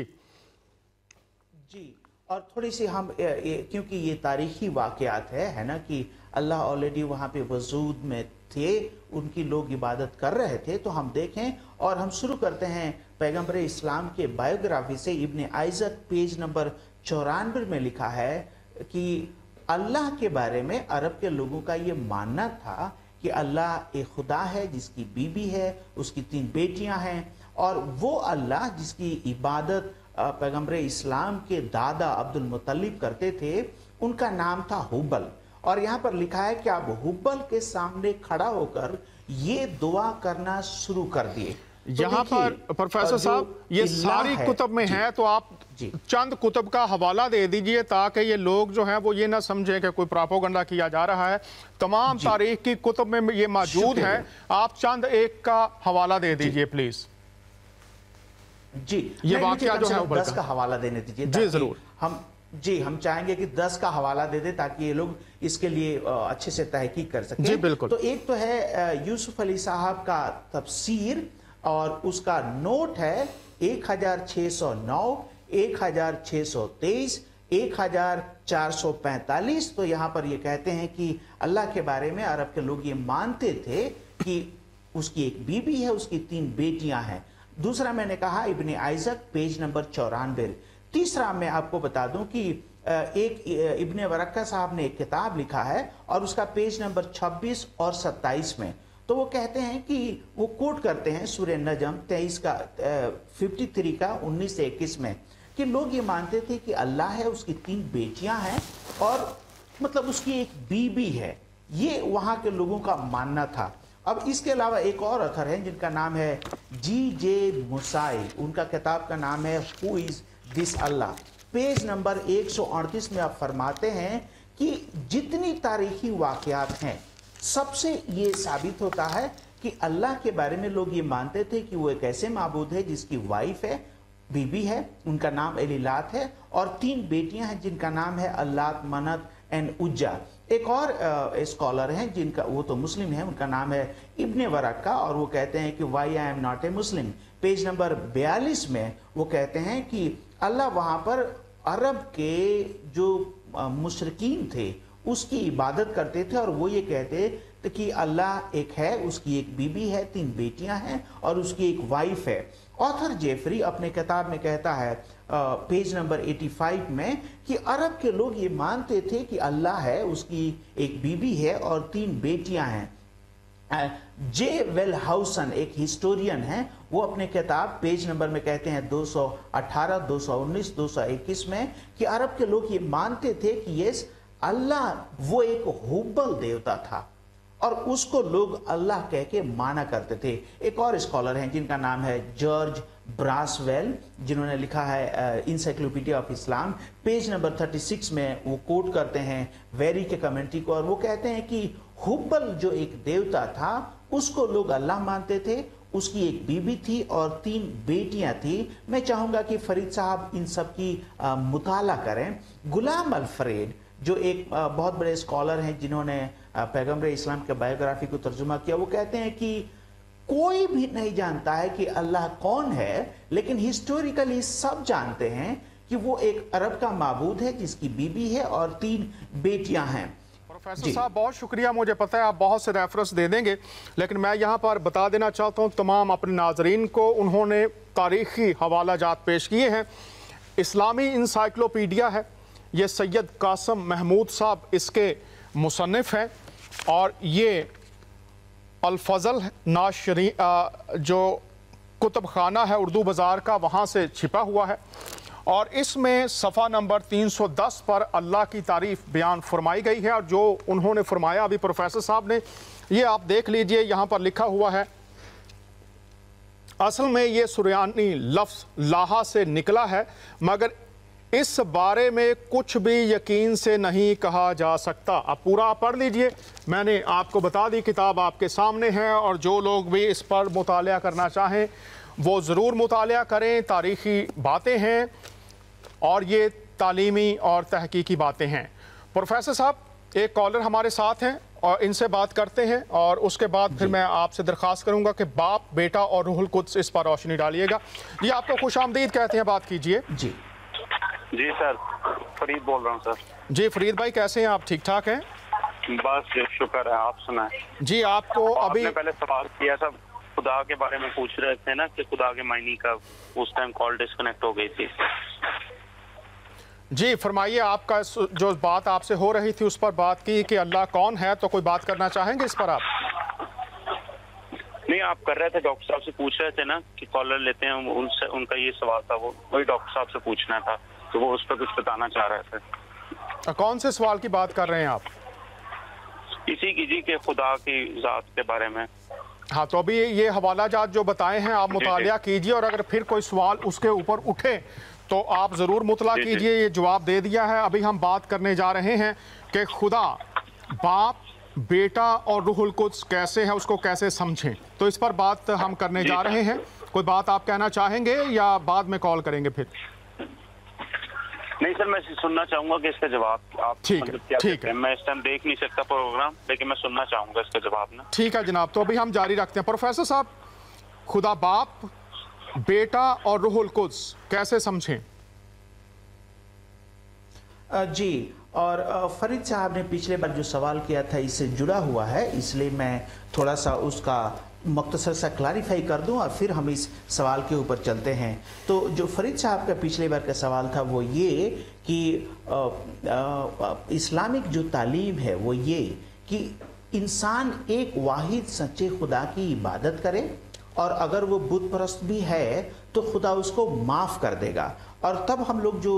اور تھوڑی سی ہم کیونکہ یہ تاریخی واقعات ہے نا، کہ اللہ آلریڈی وہاں پہ وجود میں تھے، ان کی لوگ عبادت کر رہے تھے، تو ہم دیکھیں اور ہم شروع کرتے ہیں پیغمبر اسلام کے بائیوگرافی سے۔ ابن عائزت پیج نمبر 94 میں لکھا ہے کہ اللہ کے بارے میں عرب کے لوگوں کا یہ ماننا تھا کہ اللہ ایک خدا ہے جس کی بیوی ہے، اس کی 3 بیٹیاں ہیں، اور وہ اللہ جس کی عبادت پیغمبر اسلام کے دادا عبد المطلب کرتے تھے، ان کا نام تھا حبل۔ اور یہاں پر لکھا ہے کہ آپ حبل کے سامنے کھڑا ہو کر یہ دعا کرنا شروع کر دیے۔ یہاں پر پروفیسر صاحب یہ ساری کتب میں ہے، تو آپ چند کتب کا حوالہ دے دیجئے تاکہ یہ لوگ جو ہیں وہ یہ نہ سمجھیں کہ کوئی پراپوگنڈا کیا جا رہا ہے۔ تمام تاریخ کی کتب میں یہ موجود ہے، آپ چند ایک کا حوالہ دے دیجئے پلیز۔ जी ये वाकया जो है 10 का हवाला देने दीजिए। जी जरूर। हम चाहेंगे कि 10 का हवाला दे दे ताकि ये लोग इसके लिए अच्छे से तहकीक कर सकें। जी बिल्कुल। तो एक तो है यूसुफ अली साहब का तफसीर और उसका नोट है 1609, 1623, 1445। तो यहाँ पर ये कहते हैं कि अल्लाह के बारे में अरब के लोग ये मानते थे कि उसकी एक बीबी है, उसकी 3 बेटियां हैं। दूसरा मैंने कहा इब्ने आइजक, पेज नंबर 94। तीसरा मैं आपको बता दूं कि एक इब्ने वरक्का साहब ने एक किताब लिखा है और उसका पेज नंबर 26 और 27 में तो वो कहते हैं कि वो कोट करते हैं सूरह नजम 23 का 53 का 19 से 21 में कि लोग ये मानते थे कि अल्लाह है, उसकी 3 बेटियां हैं और मतलब उसकी एक बीबी है। ये वहां के लोगों का मानना था। अब इसके अलावा एक और अथर है जिनका नाम है G.J. मुसाई। उनका किताब का नाम है who is this Allah. Page number 138 में आप फरमाते हैं कि जितनी तारीखी वाकयात हैं सबसे ये साबित होता है कि अल्लाह के बारे में लोग ये मानते थे कि वो एक ऐसे माबूद है जिसकी वाइफ है, बीबी है, उनका नाम एलिलात है और 3 बेटियां हैं जिनका नाम है अल्लात, मनत एंड उज्जा। एक और स्कॉलर हैं जिनका वो तो मुस्लिम है, उनका नाम है इब्ने वरक्का और वो कहते हैं कि why I am not a Muslim. Page number 42 में वो कहते हैं कि अल्लाह वहां पर अरब के जो मुशरिकीन थे उसकी इबादत करते थे और वो ये कहते थे कि अल्लाह एक है, उसकी एक बीबी है, 3 बेटियां हैं और उसकी एक वाइफ है। ऑथर जेफरी अपने किताब में कहता है पेज नंबर 85 में कि अरब के लोग ये मानते थे कि अल्लाह है, उसकी एक बीबी है और 3 बेटियां हैं। जे वेलहाउसन एक हिस्टोरियन हैं, वो अपने किताब पेज नंबर में कहते हैं 218, 219, 221 में कि अरब के लोग ये मानते थे कि यस अल्लाह वो एक हुब्बल देवता था और उसको लोग अल्लाह कह के माना करते थे। एक और स्कॉलर हैं जिनका नाम है जॉर्ज ब्रासवेल, जिन्होंने लिखा है encyclopedia of Islam. Page number 36 में वो कोट करते हैं वेरी के कमेंट्री को और वो कहते हैं कि हुब्बल जो एक देवता था उसको लोग अल्लाह मानते थे, उसकी एक बीबी थी और 3 बेटियां थी। मैं चाहूंगा कि फरीद साहब इन सब की मुताला करें। गुलाम अल-फरीद जो एक बहुत बड़े स्कॉलर हैं जिन्होंने पैगंबर इस्लाम के बायोग्राफी को तर्जुमा किया, वो कहते हैं कि कोई भी नहीं जानता है कि अल्लाह कौन है, लेकिन हिस्टोरिकली सब जानते हैं कि वो एक अरब का माबूद है जिसकी बीबी है और 3 बेटियां हैं। प्रोफेसर साहब बहुत शुक्रिया, मुझे पता है आप बहुत से रेफरेंस दे देंगे, लेकिन मैं यहाँ पर बता देना चाहता हूँ तमाम अपने नाजरीन को, उन्होंने तारीखी हवाला जात पेश किए हैं। इस्लामी इंसाइक्लोपीडिया है, ये सैयद कासम महमूद साहब इसके मुसन्निफ हैं और ये अल-फज़ल नाशरी जो कुतुब खाना है उर्दू बाज़ार का, वहाँ से छिपा हुआ है और इसमें सफ़ा नंबर 310 पर अल्लाह की तारीफ़ बयान फरमाई गई है। और जो उन्होंने फरमाया अभी प्रोफेसर साहब ने, ये आप देख लीजिए, यहाँ पर लिखा हुआ है। असल में ये सुरयानी लफ्ज़ लाहा से निकला है, मगर इस बारे में कुछ भी यकीन से नहीं कहा जा सकता। अब पूरा पढ़ लीजिए, मैंने आपको बता दी, किताब आपके सामने है और जो लोग भी इस पर मुतालिया करना चाहें वो ज़रूर मुतालिया करें। तारीख़ी बातें हैं और ये तालीमी और तहकीकी बातें हैं। प्रोफेसर साहब एक कॉलर हमारे साथ हैं और इनसे बात करते हैं और उसके बाद फिर मैं आपसे दरख्वास्त करूंगा कि बाप, बेटा और रूहुल कुद्स इस पर रोशनी डालिएगा। ये आपको खुशामदीद कहते हैं, बात कीजिए। जी सर, फरीद बोल रहा हूँ सर। जी फरीद भाई, कैसे हैं आप? ठीक ठाक हैं? बस शुक्र है, आप सुनाएं। जी आपको अभी पहले सवाल किया था, खुदा के बारे में पूछ रहे थे ना कि खुदा के मायने का, उस टाइम कॉल डिस्कनेक्ट हो गई थी। जी फरमाइए, आपका जो बात आपसे हो रही थी उस पर बात की कि अल्लाह कौन है, तो कोई बात करना चाहेंगे इस पर आप? नहीं, आप कर रहे थे, डॉक्टर साहब से पूछ रहे थे ना कि कॉलर लेते हैं उनसे, उनका ये सवाल था, वो वही डॉक्टर साहब से पूछना था, तो वो उस पर कुछ बताना चाह रहे थे। कौन से सवाल की बात कर रहे हैं आप? इसी की जी के खुदा की ज़ात के बारे में। हाँ, तो अभी ये हवाला जात जो बताए हैं आप मुतालिया कीजिए और अगर फिर कोई सवाल उसके ऊपर उठे तो आप ज़रूर मुतला कीजिए। ये जवाब दे दिया है। अभी हम बात करने जा रहे हैं कि खुदा बाप, बेटा और रूहुल कुद्स कैसे है, उसको कैसे समझें, तो इस पर बात हम करने जा रहे हैं। कोई बात आप कहना चाहेंगे या बाद में कॉल करेंगे फिर? नहीं सर, मैं सुनना चाहूंगा कि इसका जवाब आप ठीक है। मैं इस टाइम देख नहीं सकता प्रोग्राम, लेकिन मैं सुनना चाहूंगा इसका जवाब ना। ठीक है जनाब, तो अभी हम जारी रखते हैं। प्रोफेसर साहब, खुदा बाप, बेटा और रूहुल कुद्स कैसे समझें? जी, और फरीद साहब ने पिछले बार जो सवाल किया था इससे जुड़ा हुआ है, इसलिए मैं थोड़ा सा उसका मुख्तसर सा क्लैरिफाई कर दूं और फिर हम इस सवाल के ऊपर चलते हैं। तो जो फरीद साहब का पिछले बार का सवाल था वो ये कि इस्लामिक जो तालीम है वो ये कि इंसान एक वाहिद सच्चे खुदा की इबादत करे और अगर वो बुत परस्त भी है तो खुदा उसको माफ़ कर देगा। और तब हम लोग जो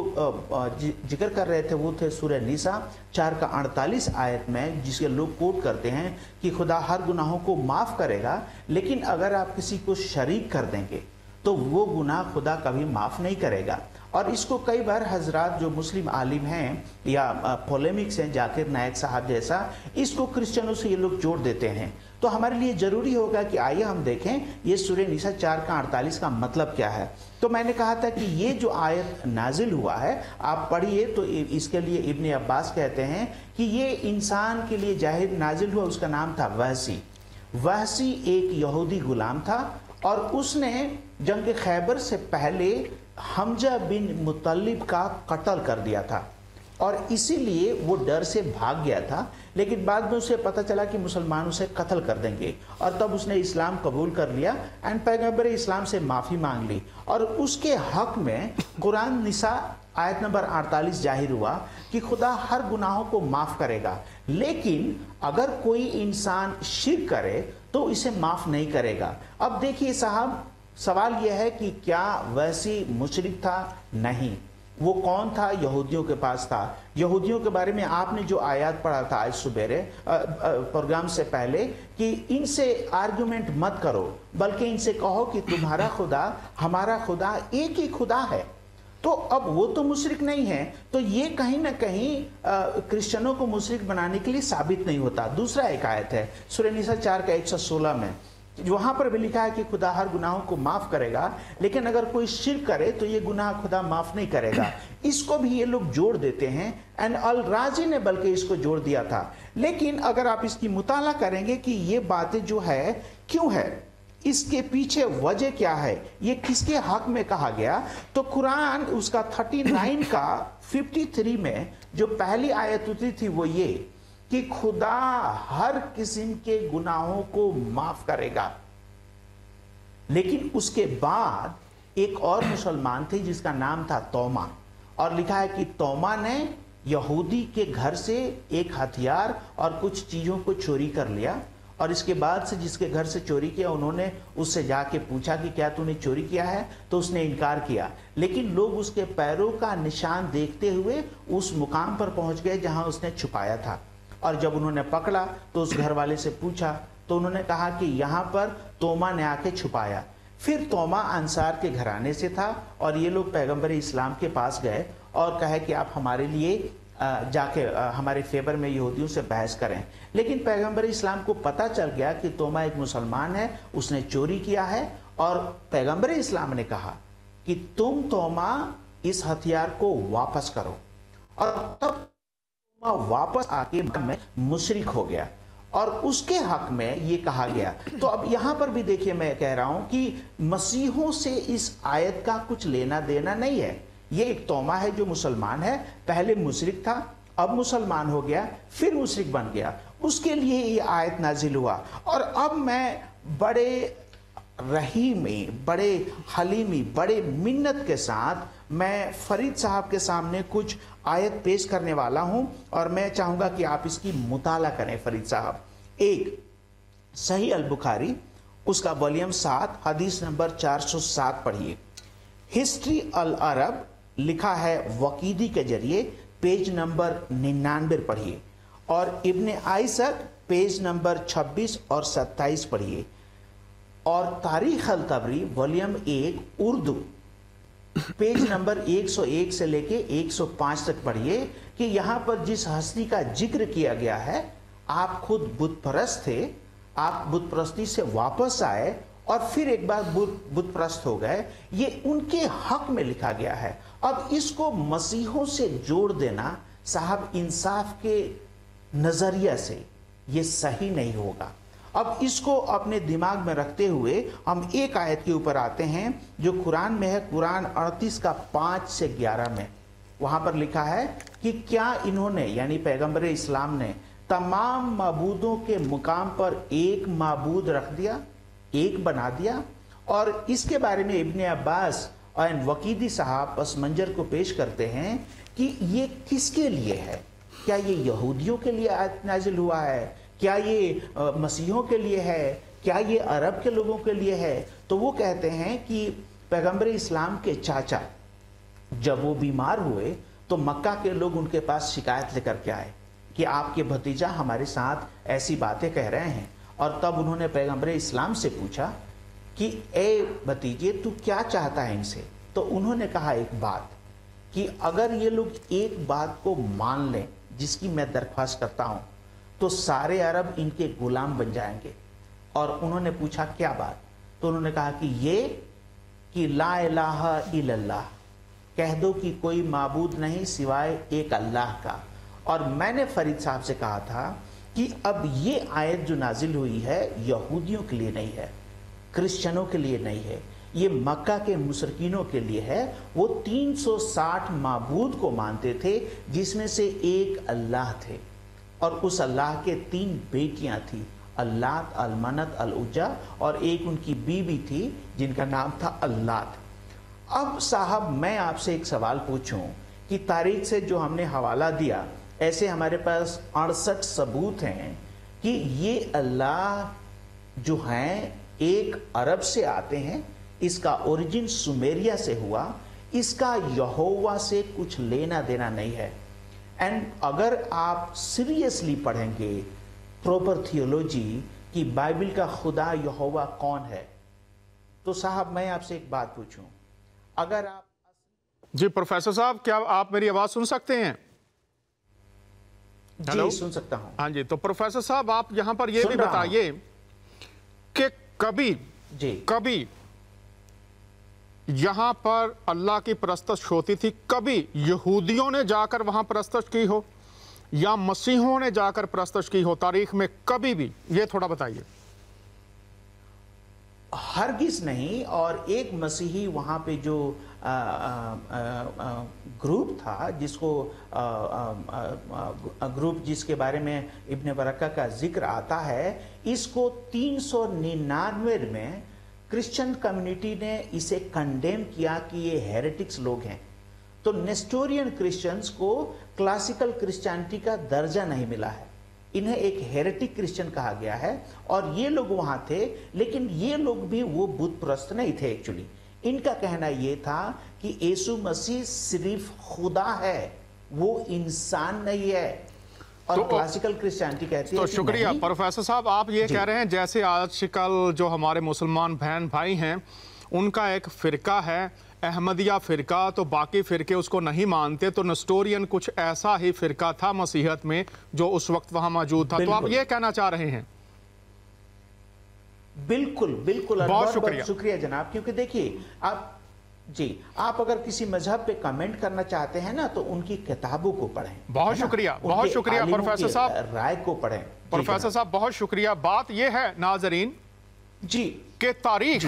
जिक्र कर रहे थे वो थे सूरह निसा 4 का 48 आयत में, जिसके लोग कोट करते हैं कि खुदा हर गुनाहों को माफ़ करेगा, लेकिन अगर आप किसी को शरीक कर देंगे तो वो गुनाह खुदा कभी माफ़ नहीं करेगा। और इसको कई बार हजरात जो मुस्लिम आलिम हैं या पोलेमिक्स हैं, जाकिर नायक साहब जैसा, इसको क्रिश्चियनों से ये लोग जोड़ देते हैं। तो हमारे लिए ज़रूरी होगा कि आइए हम देखें ये सूरह निसा 4 का 48 का मतलब क्या है। तो मैंने कहा था कि ये जो आयत नाजिल हुआ है आप पढ़िए तो इसके लिए इब्न अब्बास कहते हैं कि ये इंसान के लिए जाहिर नाजिल हुआ, उसका नाम था वहसी। वहसी एक यहूदी गुलाम था और उसने जंग खैबर से पहले हमजा बिन मुतल्लिब का कत्ल कर दिया था और इसीलिए वो डर से भाग गया था। लेकिन बाद में उसे पता चला कि मुसलमान उसे कत्ल कर देंगे और तब उसने इस्लाम कबूल कर लिया एंड पैगंबर इस्लाम से माफ़ी मांग ली और उसके हक में कुरान निसा आयत नंबर 48 जाहिर हुआ कि खुदा हर गुनाहों को माफ़ करेगा, लेकिन अगर कोई इंसान शिर्क करे तो इसे माफ़ नहीं करेगा। अब देखिए साहब, सवाल यह है कि क्या वैसी मुशरिक था? नहीं। वो कौन था? यहूदियों के पास था। यहूदियों के बारे में आपने जो आयत पढ़ा था आज सुबेरे प्रोग्राम से पहले कि इनसे आर्गुमेंट मत करो, बल्कि इनसे कहो कि तुम्हारा खुदा हमारा खुदा एक ही खुदा है। तो अब वो तो मुशरिक नहीं है, तो ये कहीं ना कहीं क्रिश्चियनों को मुशरिक बनाने के लिए साबित नहीं होता। दूसरा एक आयत है सूरह निसा 4 का 116 में, वहां पर भी लिखा है कि खुदा हर गुनाहों को माफ करेगा, लेकिन अगर कोई शिर्क करे तो ये गुनाह खुदा माफ नहीं करेगा। इसको भी ये लोग जोड़ देते हैं एंड अल राजी ने बल्कि इसको जोड़ दिया था। लेकिन अगर आप इसकी मुताला करेंगे कि ये बातें जो है क्यों है, इसके पीछे वजह क्या है, ये किसके हक में कहा गया, तो कुरान उसका 39 का 53 में जो पहली आयत उतरी थी वो ये कि खुदा हर किस्म के गुनाहों को माफ करेगा। लेकिन उसके बाद एक और मुसलमान थे जिसका नाम था तोमा, और लिखा है कि तोमा ने यहूदी के घर से एक हथियार और कुछ चीजों को चोरी कर लिया, और इसके बाद से जिसके घर से चोरी किया उन्होंने उससे जाके पूछा कि क्या तूने चोरी किया है, तो उसने इनकार किया। लेकिन लोग उसके पैरों का निशान देखते हुए उस मुकाम पर पहुंच गए जहां उसने छुपाया था, और जब उन्होंने पकड़ा तो उस घर वाले से पूछा तो उन्होंने कहा कि यहाँ पर तोमा ने आके छुपाया। फिर तोमा अंसार के घराने से था और ये लोग पैगंबर इस्लाम के पास गए और कहे कि आप हमारे लिए जाके हमारे फेवर में यहूदियों से बहस करें। लेकिन पैगंबर इस्लाम को पता चल गया कि तोमा एक मुसलमान है, उसने चोरी किया है, और पैगंबर इस्लाम ने कहा कि तुम तोमा इस हथियार को वापस करो, और तब वापस आके में मुशरिक हो गया और उसके हक में ये कहा गया। तो अब यहां पर भी देखिए, मैं कह रहा हूं कि मसीहों से इस आयत का कुछ लेना देना नहीं है। ये एक तोमा है जो मुसलमान है, पहले मुशरिक था, अब मुसलमान हो गया, फिर मुशरिक बन गया, उसके लिए ये आयत नाजिल हुआ। और अब मैं बड़े रहीमी, बड़े हलीमी, बड़े मिन्नत के साथ मैं फरीद साहब के सामने कुछ आयत पेश करने वाला हूं और मैं चाहूंगा कि आप इसकी मुताला करें। फरीद साहब, एक सही अल बुखारी उसका वॉल्यूम 7 हदीस नंबर 407 पढ़िए। हिस्ट्री अल अरब लिखा है वकीदी के जरिए, पेज नंबर 99 पढ़िए, और इब्ने आइसक पेज नंबर 26 और 27 पढ़िए, और तारीख अल Tabari volume 1 Urdu page number 101 से लेके 105 तक पढ़िए कि यहां पर जिस हस्ती का जिक्र किया गया है, आप खुद बुत परस्त थे, आप बुत परस्ती से वापस आए اور پھر ایک بار بت پرست ہو گئے، یہ ان کے حق میں لکھا گیا ہے۔ اب اس کو مسیحوں سے جوڑ دینا صاحب انصاف کے نظریہ سے یہ صحیح نہیں ہوگا۔ اب اس کو اپنے دماغ میں رکھتے ہوئے ہم ایک آیت کے اوپر آتے ہیں جو قرآن میں ہے، قرآن 38 کا 5 سے 11 میں۔ وہاں پر لکھا ہے کہ کیا انہوں نے یعنی پیغمبر اسلام نے تمام معبودوں کے مقام پر ایک معبود رکھ دیا، ایک بنا دیا؟ اور اس کے بارے میں ابن عباس اور وقیدی صاحب پس منظر کو پیش کرتے ہیں کہ یہ کس کے لیے ہے؟ کیا یہ یہودیوں کے لیے آیت نازل ہوا ہے؟ کیا یہ مسیحوں کے لیے ہے؟ کیا یہ عرب کے لوگوں کے لیے ہے؟ تو وہ کہتے ہیں کہ پیغمبر اسلام کے چاچا جب وہ بیمار ہوئے تو مکہ کے لوگ ان کے پاس شکایت لے کر کے آئے کہ آپ کے بھتیجا ہمارے ساتھ ایسی باتیں کہہ رہے ہیں، اور تب انہوں نے پیغمبر اسلام سے پوچھا کہ اے بھتیجے تو کیا چاہتا ہے ان سے؟ تو انہوں نے کہا ایک بات کہ اگر یہ لوگ ایک بات کو مان لیں جس کی میں درخواست کرتا ہوں تو سارے عرب ان کے غلام بن جائیں گے۔ اور انہوں نے پوچھا کیا بات؟ تو انہوں نے کہا کہ یہ کہ لا الہ الا اللہ، کہہ دو کہ کوئی معبود نہیں سوائے ایک اللہ کا۔ اور میں نے فرید صاحب سے کہا تھا کہ اب یہ آیت جو نازل ہوئی ہے یہودیوں کے لیے نہیں ہے، کرسچنوں کے لیے نہیں ہے، یہ مکہ کے مشرکینوں کے لیے ہے۔ وہ 360 معبود کو مانتے تھے جس میں سے ایک اللہ تھے، اور اس اللہ کے 3 بیٹیاں تھیں، اللات، المنت، العزا، اور ایک ان کی بیوی تھی جن کا نام تھا اللات۔ اب صاحب میں آپ سے ایک سوال پوچھوں کہ تاریخ سے جو ہم نے حوالہ دیا، ایسے ہمارے پاس 68 ثبوت ہیں کہ یہ اللہ جو ہیں ایک عرب سے آتے ہیں، اس کا اوریجن سومیریا سے ہوا، اس کا یہوہ سے کچھ لینا دینا نہیں ہے۔ اینڈ اگر آپ سیریسلی پڑھیں گے پروپر تھیولوجی کی بائبل کا خدا یہوہ کون ہے، تو صاحب میں آپ سے ایک بات پوچھوں، اگر آپ جی پروفیسر صاحب کیا آپ میری آواز سن سکتے ہیں؟ جی سن سکتا ہوں۔ ہاں جی، تو پروفیسر صاحب آپ یہاں پر یہ بھی بتائیے کہ کبھی یہاں پر اللہ کی پرستش ہوتی تھی، کبھی یہودیوں نے جا کر وہاں پرستش کی ہو یا مسیحوں نے جا کر پرستش کی ہو تاریخ میں، کبھی بھی؟ یہ تھوڑا بتائیے۔ ہرگز نہیں۔ اور ایک مسیحی وہاں پہ جو گروپ تھا جس کو جس کے بارے میں ابن برکہ کا ذکر آتا ہے، اس کو 399 میں کرسچن کمیونٹی نے اسے کنڈیم کیا کہ یہ ہیریٹکس لوگ ہیں۔ تو نیسٹورین کرسچنز کو کلاسیکل کرسچینٹی کا درجہ نہیں ملا ہے، انہیں ایک ہیریٹک کرسچن کہا گیا ہے، اور یہ لوگ وہاں تھے، لیکن یہ لوگ بھی وہ بت پرست نہیں تھے۔ ایکچولی ان کا کہنا یہ تھا کہ یسوع مسیح صرف خدا ہے، وہ انسان نہیں ہے، اور کلاسیکل کرسچینٹی کہتی ہے۔ تو شکریہ پروفیسر صاحب، آپ یہ کہہ رہے ہیں جیسے آج کل جو ہمارے مسلمان بہن بھائی ہیں ان کا ایک فرقہ ہے احمدیہ فرقہ، تو باقی فرقے اس کو نہیں مانتے، تو نیسٹورین کچھ ایسا ہی فرقہ تھا مسیحیت میں جو اس وقت وہاں موجود تھا۔ تو آپ یہ کہنا چاہ رہے ہیں؟ بالکل بالکل، بہت شکریہ۔ شکریہ جناب، کیونکہ دیکھیے آپ اگر کسی مذہب پہ کمنٹ کرنا چاہتے ہیں نا تو ان کی کتابوں کو پڑھیں۔ بہت شکریہ، بہت شکریہ پروفیسر صاحب، رائے کو پڑھیں۔ پروفیسر صاحب بہت شکریہ۔ بات یہ ہے ناظرین کہ تاریخ،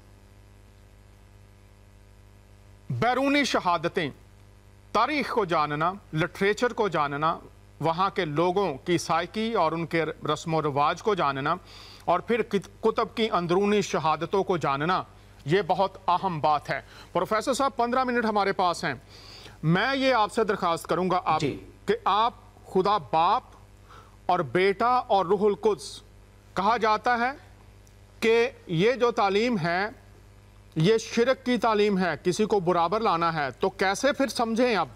بیرونی شہادتیں، تاریخ کو جاننا، لٹریچر کو جاننا، وہاں کے لوگوں کی سائیکی اور ان کے رسم و رواج کو جاننا، اور پھر کتب کی اندرونی شہادتوں کو جاننا، یہ بہت اہم بات ہے۔ پروفیسر صاحب 15 منٹ ہمارے پاس ہیں، میں یہ آپ سے درخواست کروں گا کہ آپ خدا باپ اور بیٹا اور روح القدس، کہا جاتا ہے کہ یہ جو تعلیم ہے یہ شرک کی تعلیم ہے، کسی کو برابر لانا ہے، تو کیسے پھر سمجھیں اب؟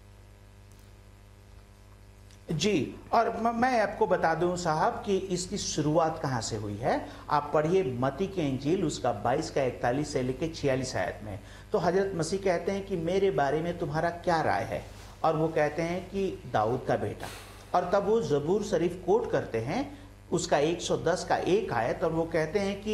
اور میں آپ کو بتا دوں صاحب کہ اس کی شروعات کہاں سے ہوئی ہے۔ آپ پڑھیے متی کی انجیل، اس کا 22 کا 41 سے لے کے 46 آیت میں، تو حضرت مسیح کہتے ہیں کہ میرے بارے میں تمہارا کیا رائے ہے، اور وہ کہتے ہیں کہ داؤد کا بیٹا، اور تب وہ زبور شریف کوٹ کرتے ہیں اس کا 110 کا 1 آیت، اور وہ کہتے ہیں کہ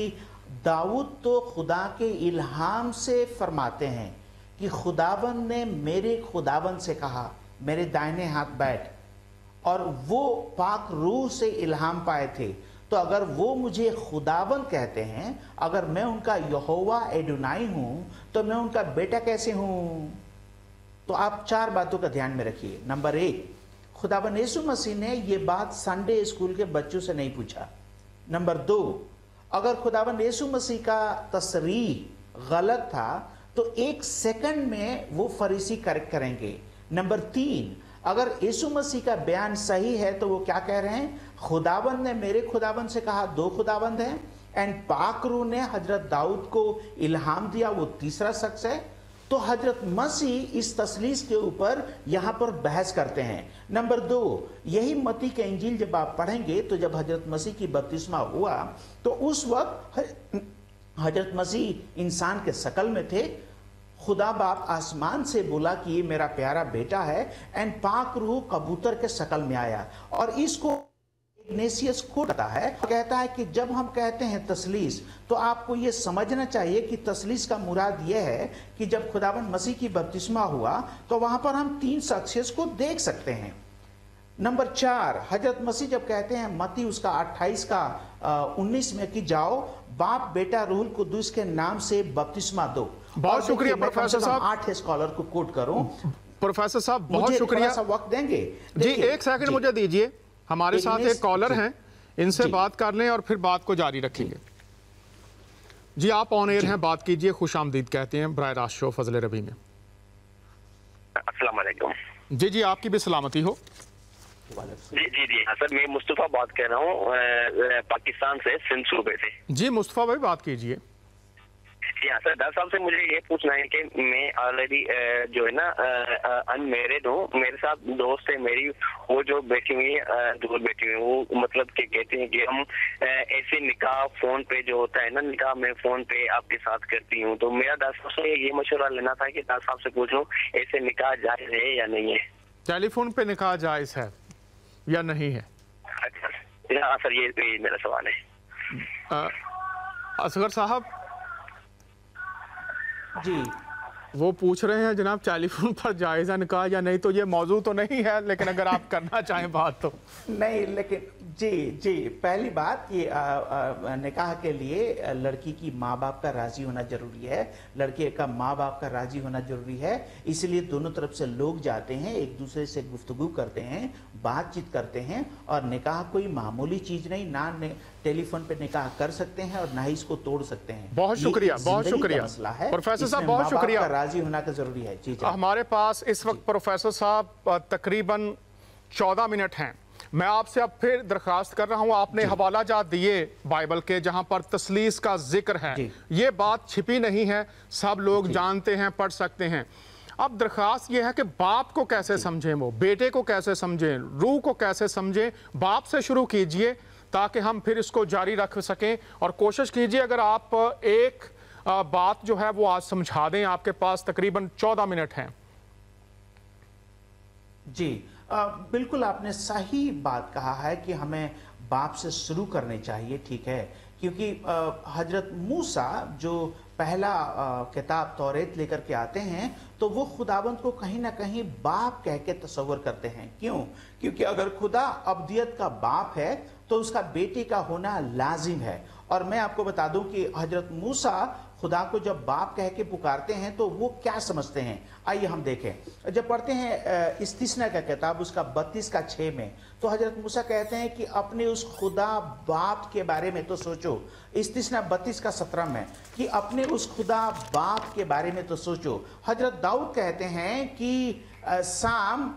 दाऊद तो खुदा के इल्हाम से फरमाते हैं कि खुदावन ने मेरे खुदावन से कहा मेरे दाहिने हाथ बैठ, और वो पाक रूह से इल्हाम पाए थे। तो अगर वो मुझे खुदावन कहते हैं, अगर मैं उनका यहोवा एडोनाई हूं, तो मैं उनका बेटा कैसे हूं? तो आप 4 बातों का ध्यान में रखिए। नंबर 1, खुदावन यीशु मसीह ने ये बात संडे स्कूल के बच्चों से नहीं पूछा। नंबर 2, अगर खुदावन यीशु मसीह का तसरीह गलत था तो 1 सेकंड में वो फरीसी करेक्ट करेंगे। नंबर 3, अगर यीशु मसीह का बयान सही है तो वो क्या कह रहे हैं? खुदावंद ने मेरे खुदावंद से कहा 2 खुदावंद हैं, एंड पाक रूह ने हजरत दाऊद को इल्हाम दिया, वो तीसरा शख्स है। तो हजरत मसीह इस तसलीस के ऊपर यहां पर बहस करते हैं। नंबर 2, यही मत्ती के इंजील जब आप पढ़ेंगे तो जब हजरत मसीह की बपतिस्मा हुआ तो उस वक्त हजरत मसीह इंसान के शकल में थे। खुदा बाप आसमान से बोला कि ये मेरा प्यारा बेटा है, एंड पाक रूह कबूतर के शकल में आया। और इसको इग्नेशियस को कहता है, कहता है कि जब हम कहते हैं तसलीस, तो आपको ये समझना चाहिए कि तसलीस का मुराद ये है कि जब खुदावंद मसीह की बपतिस्मा हुआ तो वहां पर हम 3 शख्सियत को देख सकते हैं। नंबर 4, हजरत मसीह जब कहते हैं मत्ती उसका 28 का 19 में कि जाओ बाप बेटा रूहुल कुद्दूस के नाम से बपतिस्मा दो। बहुत शुक्रिया प्रोफेसर साहब। 8 स्कॉलर को कोट करूं। प्रोफेसर साहब बहुत शुक्रिया। वक्त देंगे जी, 1 सेकंड मुझे दीजिए। हमारे साथ एक कॉलर हैं, इनसे बात कर लें और फिर बात को जारी रखेंगे। जी आप ऑन एयर हैं, बात कीजिए। खुश आमदीद कहते हैं बराह रास्त शो फजल रबी में। अस्सलाम वालेकुम। जी आपकी भी सलामती हो। जी हाँ सर, मैं मुस्तफ़ा बात कर रहा हूँ पाकिस्तान से, सिंध सूबे से। जी मुस्तफ़ा भाई बात कीजिए। जी हाँ सर, डॉक्टर साहब से मुझे ये पूछना है कि मैं ऑलरेडी जो है ना अनमेरिड हूँ। मेरे साथ दोस्त है मेरी, वो जो बैठी हुई है दूर बैठी हुई है, वो मतलब कि कहते हैं कि हम ऐसे निकाह फोन पे जो होता है ना, निकाह मैं फोन पे आपके साथ करती हूँ। तो मेरा डॉक्टर साहब से ये मशवरा लेना था कि डॉक्टर साहब से पूछ लूँ ऐसे निकाह जायज है या नहीं है? टेलीफोन पे निकाह जायज है या नहीं है? अच्छा हाँ सर, ये मेरा सवाल है। असगर साहब जी वो पूछ रहे हैं जनाब टेलीफोन पर जायज़ा निकाह या नहीं, तो ये मौजू तो नहीं है, लेकिन अगर आप करना चाहें बात तो। नहीं, लेकिन जी पहली बात ये निकाह के लिए लड़की की माँ बाप का राजी होना जरूरी है, लड़के का माँ बाप का राजी होना जरूरी है। इसलिए दोनों तरफ से लोग जाते हैं, एक दूसरे से गुफ्तगू करते हैं, बातचीत करते हैं, और निकाह कोई मामूली चीज नहीं, ना टेलीफोन पे निकाह कर सकते हैं और ना ही इसको तोड़ सकते हैं। बहुत शुक्रिया, बहुत शुक्रिया प्रोफेसर साहब, बहुत शुक्रिया। राजी होना का जरूरी है। जी हमारे पास इस वक्त प्रोफेसर साहब तकरीबन 14 मिनट हैं। मैं आपसे अब फिर दरख्वास्त कर रहा हूं, आपने हवाला जात दिए बाइबल के जहां पर तसलीस का जिक्र है, ये बात छिपी नहीं है, सब लोग जानते हैं, पढ़ सकते हैं। अब दरख्वास्त ये है कि बाप को कैसे समझें, वो बेटे को कैसे समझें, रूह को कैसे समझें। बाप से शुरू कीजिए ताकि हम फिर इसको जारी रख सकें, और कोशिश कीजिए अगर आप एक बात जो है वो आज समझा दें। आपके पास तकरीबन 14 मिनट हैं। जी बिल्कुल आपने सही बात कहा है कि हमें बाप से शुरू करनी चाहिए, ठीक है, क्योंकि हजरत मूसा जो पहला किताब तौरेत लेकर के आते हैं तो वो खुदावंद को कहीं ना कहीं बाप कह के तस्वर करते हैं। क्यों? क्योंकि अगर खुदा अब्दियत का बाप है तो उसका बेटे का होना लाजिम है। और मैं आपको बता दूं कि हजरत मूसा खुदा को जब बाप कह के पुकारते हैं तो वो क्या समझते हैं, आइए हम देखें। जब पढ़ते हैं इस्तिस्ना का किताब उसका 32 का 6 में, तो हजरत मूसा कहते हैं कि अपने उस खुदा बाप के बारे में तो सोचो। इस्तिस्ना 32 का 17 में कि अपने उस खुदा बाप के बारे में तो सोचो। हजरत दाऊद कहते हैं कि साम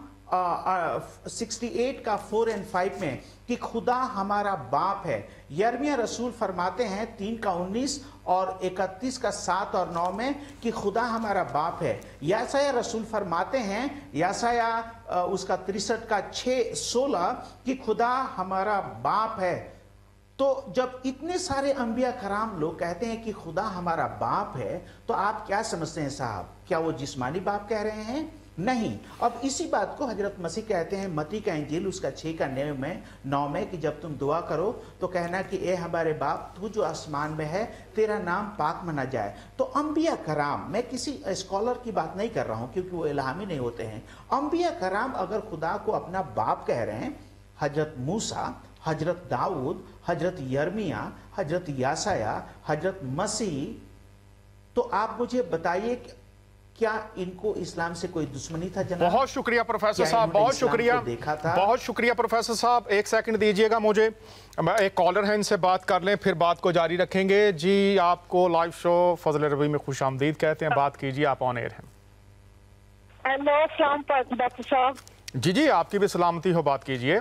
68 का 4 और 5 में कि खुदा हमारा बाप है। यर्मिया रसूल फरमाते हैं 3 का 19 और 31 का 7 और 9 में कि खुदा हमारा बाप है। यासाया रसूल फरमाते हैं, यासाया उसका 63 का 6-16 कि खुदा हमारा बाप है। तो जब इतने सारे अंबिया कराम लोग कहते हैं कि खुदा हमारा बाप है, तो आप क्या समझते हैं साहब? क्या वो जिस्मानी बाप कह रहे हैं नहीं। अब इसी बात को हजरत मसीह कहते हैं मती का इंजील उसका 6 का 9 में कि जब तुम दुआ करो तो कहना कि ए हमारे बाप तू जो आसमान में है तेरा नाम पाक माना जाए। तो अंबिया कराम, मैं किसी स्कॉलर की बात नहीं कर रहा हूं क्योंकि वो इल्हामी नहीं होते हैं, अंबिया कराम अगर खुदा को अपना बाप कह रहे हैं, हजरत मूसा, हजरत दाऊद, हजरत यर्मिया, हजरत यासाया, हजरत मसीह, तो आप मुझे बताइए क्या इनको इस्लाम से कोई दुश्मनी था जनाब? बहुत शुक्रिया प्रोफेसर साहब, बहुत शुक्रिया, बहुत शुक्रिया प्रोफेसर साहब। एक सेकंड दीजिएगा मुझे, एक कॉलर है, इनसे बात कर लें फिर बात को जारी रखेंगे। जी आपको लाइव शो फजल रबी में खुश आमदीद कहते हैं, बात कीजिए, आप ऑन एयर हैं। हेलो अस्सलाम डॉक्टर साहब। जी जी आपकी भी सलामती हो, बात कीजिए।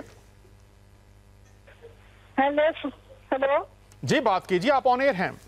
हेलो जी बात कीजिए, आप ऑन एयर हैं।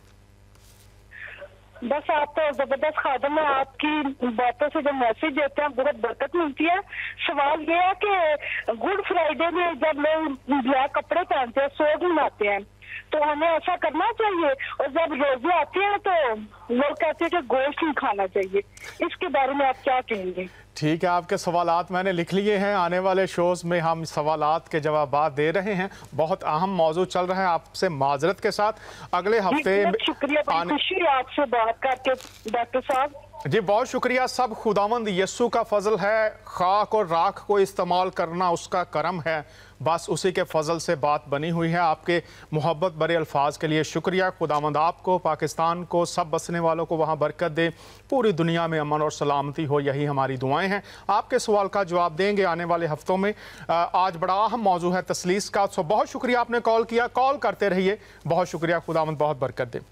बस आप तो जबरदस्त खादम है, आपकी बातों से जो मैसेज देते हैं बहुत बरकत मिलती है। सवाल ये है कि गुड फ्राइडे में जब लोग ब्लैक कपड़े पहनते हैं, सोग मनाते हैं, तो हमें ऐसा करना चाहिए? और जब रोजे आते हैं तो लोग कहते हैं कि गोश्त नहीं खाना चाहिए, इसके बारे में आप क्या कहेंगे? ठीक है, आपके सवालात मैंने लिख लिए हैं, आने वाले शोज में हम सवालात के जवाबात दे रहे हैं। बहुत अहम मौजू चल रहा है, आपसे माजरत के साथ अगले हफ्ते। शुक्रिया, खुशी है आपसे बात करके डॉक्टर साहब। जी बहुत शुक्रिया। सब खुदावंद यस्सु का फजल है, खाक और राख को इस्तेमाल करना उसका करम है, बस उसी के फजल से बात बनी हुई है। आपके मोहब्बत भरे अल्फाज के लिए शुक्रिया। खुदावंद आपको, पाकिस्तान को, सब बसने वालों को वहाँ बरकत दे, पूरी दुनिया में अमन और सलामती हो, यही हमारी दुआएं हैं। आपके सवाल का जवाब देंगे आने वाले हफ्तों में। आज बड़ा अहम मौजू है तसलीस का। सो बहुत शुक्रिया आपने कॉल किया, कॉल करते रहिए। बहुत शुक्रिया, खुदावंद बहुत बरकत दे।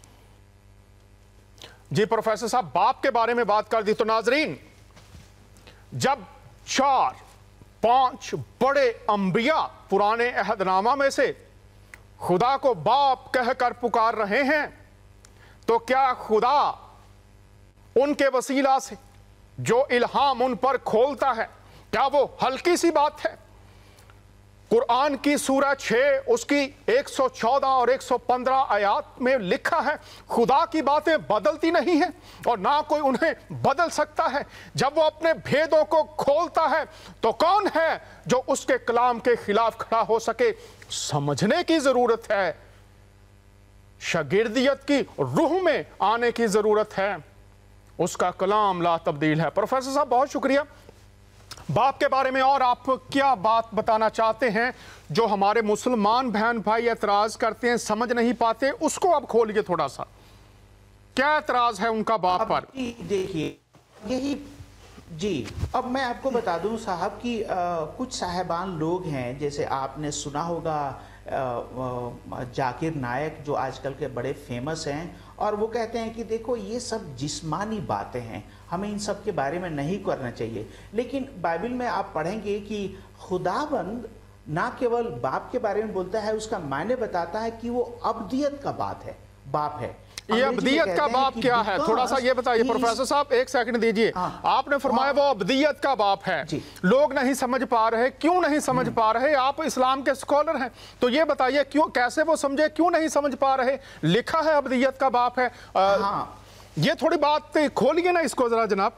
जी प्रोफेसर साहब बाप के बारे में बात कर दी, तो नाजरीन जब 4-5 बड़े अंबिया पुराने अहदनामा में से खुदा को बाप कहकर पुकार रहे हैं, तो क्या खुदा उनके वसीला से जो इल्हाम उन पर खोलता है, क्या वो हल्की सी बात है? कुरान की सूरह 6 उसकी 114 और 115 आयात में लिखा है खुदा की बातें बदलती नहीं हैं और ना कोई उन्हें बदल सकता है। जब वो अपने भेदों को खोलता है तो कौन है जो उसके कलाम के खिलाफ खड़ा हो सके? समझने की जरूरत है, शागिर्दियत की रूह में आने की जरूरत है। उसका कलाम ला तब्दील है। प्रोफेसर साहब बहुत शुक्रिया। बाप के बारे में और आप क्या बात बताना चाहते हैं जो हमारे मुसलमान बहन भाई एतराज करते हैं, समझ नहीं पाते, उसको आप खोलिए थोड़ा सा। क्या एतराज है उनका बाप पर? देखिए यही जी, अब मैं आपको बता दूं साहब कि कुछ साहिबान लोग हैं, जैसे आपने सुना होगा जाकिर नायक जो आजकल के बड़े फेमस हैं, और वो कहते हैं कि देखो ये सब जिस्मानी बातें हैं, हमें इन सब के बारे में नहीं करना चाहिए। लेकिन बाइबल में आप पढ़ेंगे कि खुदाबंद ना केवल बाप के बारे में बोलता है, उसका मायने बताता है कि वो अब्दियत का बाप है। ये अब्दियत का बाप क्या है, थोड़ा सा ये बताइए प्रोफेसर साहब, एक सेकंड दीजिए। आपने फरमाया वो अब्दियत का बाप है, लोग नहीं समझ पा रहे, क्यों नहीं समझ पा रहे? आप इस्लाम के स्कॉलर हैं, तो ये बताइए क्यों, कैसे वो समझे, क्यों नहीं समझ पा रहे? लिखा है अब्दियत का बाप है। ये थोड़ी बात खोलिए ना इसको जरा जनाब।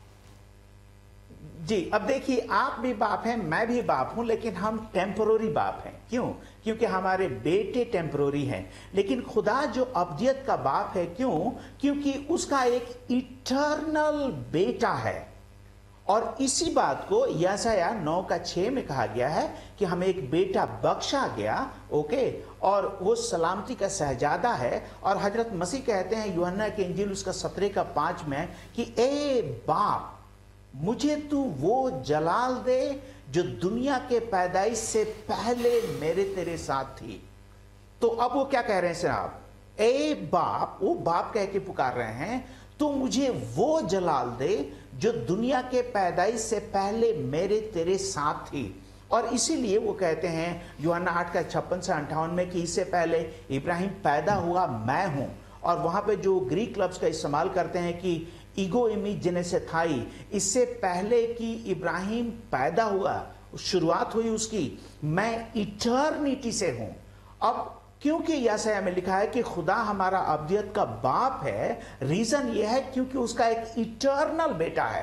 जी अब देखिए, आप भी बाप हैं, मैं भी बाप हूं, लेकिन हम टेम्पररी बाप हैं। क्यों? क्योंकि हमारे बेटे टेम्पररी हैं। लेकिन खुदा जो अब्दियत का बाप है, क्यों? क्योंकि उसका एक इटर्नल बेटा है। और इसी बात को यशायाह 9:6 में कहा गया है कि हमें एक बेटा बख्शा गया, ओके, और वो सलामती का शहजादा है। और हजरत मसीह कहते हैं यूहन्ना के इंजील उसका 17:5 में कि ए बाप, मुझे तू वो जलाल दे जो दुनिया के पैदाइश से पहले मेरे तेरे साथ थी। तो अब वो क्या कह रहे हैं साहब? ए बाप, वो बाप कह के पुकार रहे हैं, तू मुझे वो जलाल दे जो दुनिया के पैदाइश से पहले मेरे तेरे साथ थी। और इसीलिए वो कहते हैं यूहन्ना 8:56 से 58 में कि इससे पहले इब्राहिम पैदा हुआ मैं हूं। और वहां पे जो ग्रीक लफ्ज का इस्तेमाल करते हैं कि ईगो इमी जेनेसे थाई, इससे पहले कि इब्राहिम पैदा हुआ, शुरुआत हुई उसकी, मैं इटर्निटी से हूं। अब क्योंकि यशायाह में लिखा है कि खुदा हमारा अब्दियत का बाप है, रीजन यह है क्योंकि उसका एक इटर्नल बेटा है।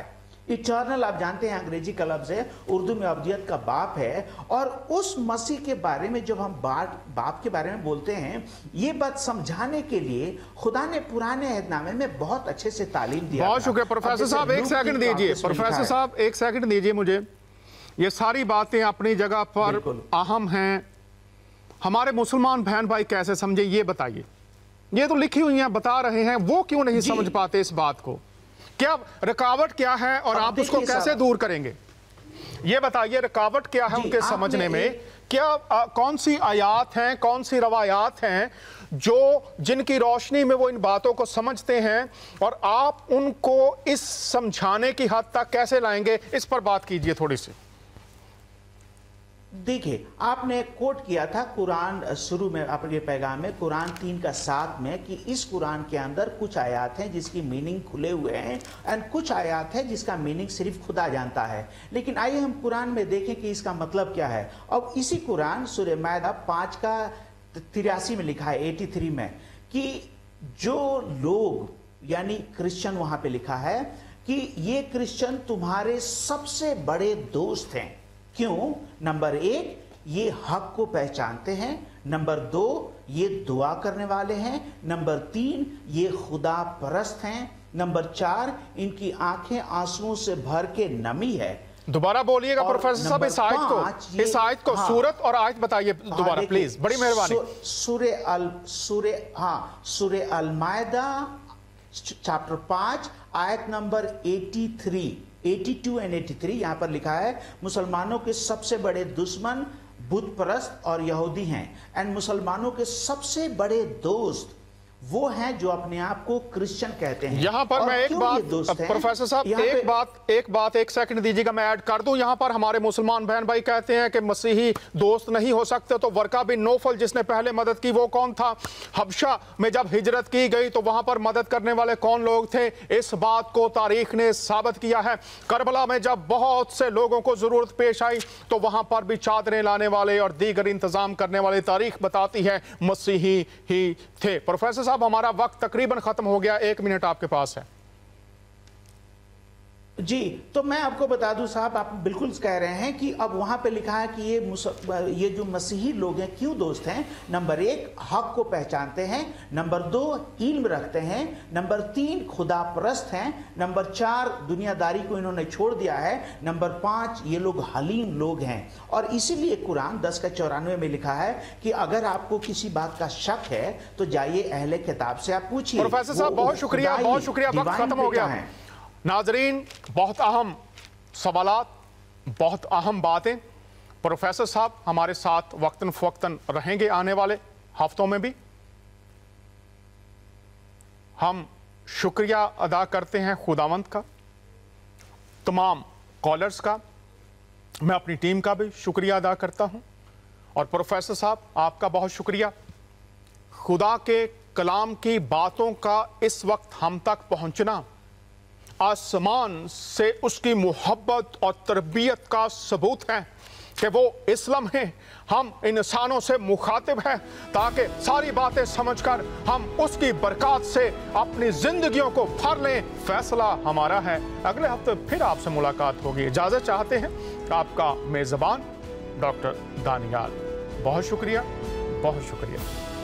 इटर्नल आप जानते हैं अंग्रेजी का लफ्ज है, उर्दू में अब्दियत का बाप है। और उस मसीह के बारे में जब हम बाप के बारे में बोलते हैं, ये बात समझाने के लिए खुदा ने पुराने अहदनामे में बहुत अच्छे से तालीम दिया। बहुत शुक्रिया प्रोफेसर साहब, एक सेकंड दीजिए। प्रोफेसर साहब एक सेकंड दीजिए मुझे। ये सारी बातें अपनी जगह पर अहम हैं। हमारे मुसलमान बहन भाई कैसे समझे ये बताइए। ये तो लिखी हुई हैं, बता रहे हैं, वो क्यों नहीं समझ पाते इस बात को? क्या रुकावट क्या है और आप उसको कैसे दूर करेंगे? ये बताइए, रुकावट क्या है उनके समझने में? क्या कौन सी आयात हैं, कौन सी रवायात हैं जिनकी रोशनी में वो इन बातों को समझते हैं, और आप उनको इस समझाने की हद तक कैसे लाएंगे, इस पर बात कीजिए थोड़ी सी। देखिए, आपने कोट किया था कुरान शुरू में अपने पैगाम में, कुरान 3:7 में, कि इस कुरान के अंदर कुछ आयात हैं जिसकी मीनिंग खुले हुए हैं एंड कुछ आयात है जिसका मीनिंग सिर्फ खुदा जानता है। लेकिन आइए हम कुरान में देखें कि इसका मतलब क्या है। अब इसी कुरान सूरह माइदा 5:83 में लिखा है, 83 में, कि जो लोग यानी क्रिश्चियन, वहां पे लिखा है कि ये क्रिश्चियन तुम्हारे सबसे बड़े दोस्त हैं। क्यों? नंबर 1, ये हक को पहचानते हैं। नंबर 2, ये दुआ करने वाले हैं। नंबर 3, ये खुदा परस्त हैं। नंबर 4, इनकी आंखें आंसुओं से भर के नमी है। दोबारा बोलिएगा प्रोफेसर साहब इस आयत को हाँ, सूरत और आयत बताइए दोबारा प्लीज, बड़ी मेहरबानी। सूरह अल माइदा चैप्टर 5 आयत नंबर 82 एंड 83 यहां पर लिखा है, मुसलमानों के सबसे बड़े दुश्मन बुत परस्त और यहूदी हैं, एंड मुसलमानों के सबसे बड़े दोस्त वो हैं जो अपने आप को क्रिश्चियन कहते हैं। यहां पर मैं एक बात प्रोफेसर साहब एक सेकंड दीजिएगा, मैं ऐड कर दूं। यहां पर हमारे मुसलमान बहन भाई कहते हैं कि मसीही दोस्त नहीं हो सकते, तो वर्का बिन नौफल जिसने पहले मदद की वो कौन था? हबशा में जब हिजरत की गई तो वहां पर मदद करने वाले कौन लोग थे? इस बात को तारीख ने साबित किया है। करबला में जब बहुत से लोगों को जरूरत पेश आई तो वहां पर भी चादरें लाने वाले और दीगर इंतजाम करने वाले तारीख बताती है मसीही ही थे। प्रोफेसर साहब हमारा वक्त तकरीबन खत्म हो गया, 1 मिनट आपके पास है। जी, तो मैं आपको बता दूं साहब, आप बिल्कुल कह रहे हैं कि अब वहां पे लिखा है कि ये जो मसीही लोग हैं क्यों दोस्त हैं। नंबर 1, हक को पहचानते हैं। नंबर 2, इल्म रखते हैं। नंबर 3, खुदा परस्त हैं। नंबर 4, दुनियादारी को इन्होंने छोड़ दिया है। नंबर 5, ये लोग हलीम लोग हैं। और इसीलिए कुरान 10:94 में लिखा है कि अगर आपको किसी बात का शक है तो जाइए अहले किताब से आप पूछिए। प्रोफेसर साहब बहुत शुक्रिया, वक्त खत्म हो गया है। नाजरीन, बहुत अहम सवालात, बहुत अहम बातें। प्रोफेसर साहब हमारे साथ वक्तन फवक्तन रहेंगे आने वाले हफ्तों में भी। हम शुक्रिया अदा करते हैं खुदावंद का, तमाम कॉलर्स का, मैं अपनी टीम का भी शुक्रिया अदा करता हूं। और प्रोफेसर साहब आपका बहुत शुक्रिया। खुदा के कलाम की बातों का इस वक्त हम तक पहुंचना आसमान से उसकी मोहब्बत और तरबियत का सबूत है कि वो इस्लाम है, हम इंसानों से मुखातिब हैं, ताकि सारी बातें समझकर हम उसकी बरकत से अपनी जिंदगियों को भर लें। फैसला हमारा है। अगले हफ्ते फिर आपसे मुलाकात होगी। इजाजत चाहते हैं आपका मेजबान डॉक्टर दानियाल। बहुत शुक्रिया, बहुत शुक्रिया।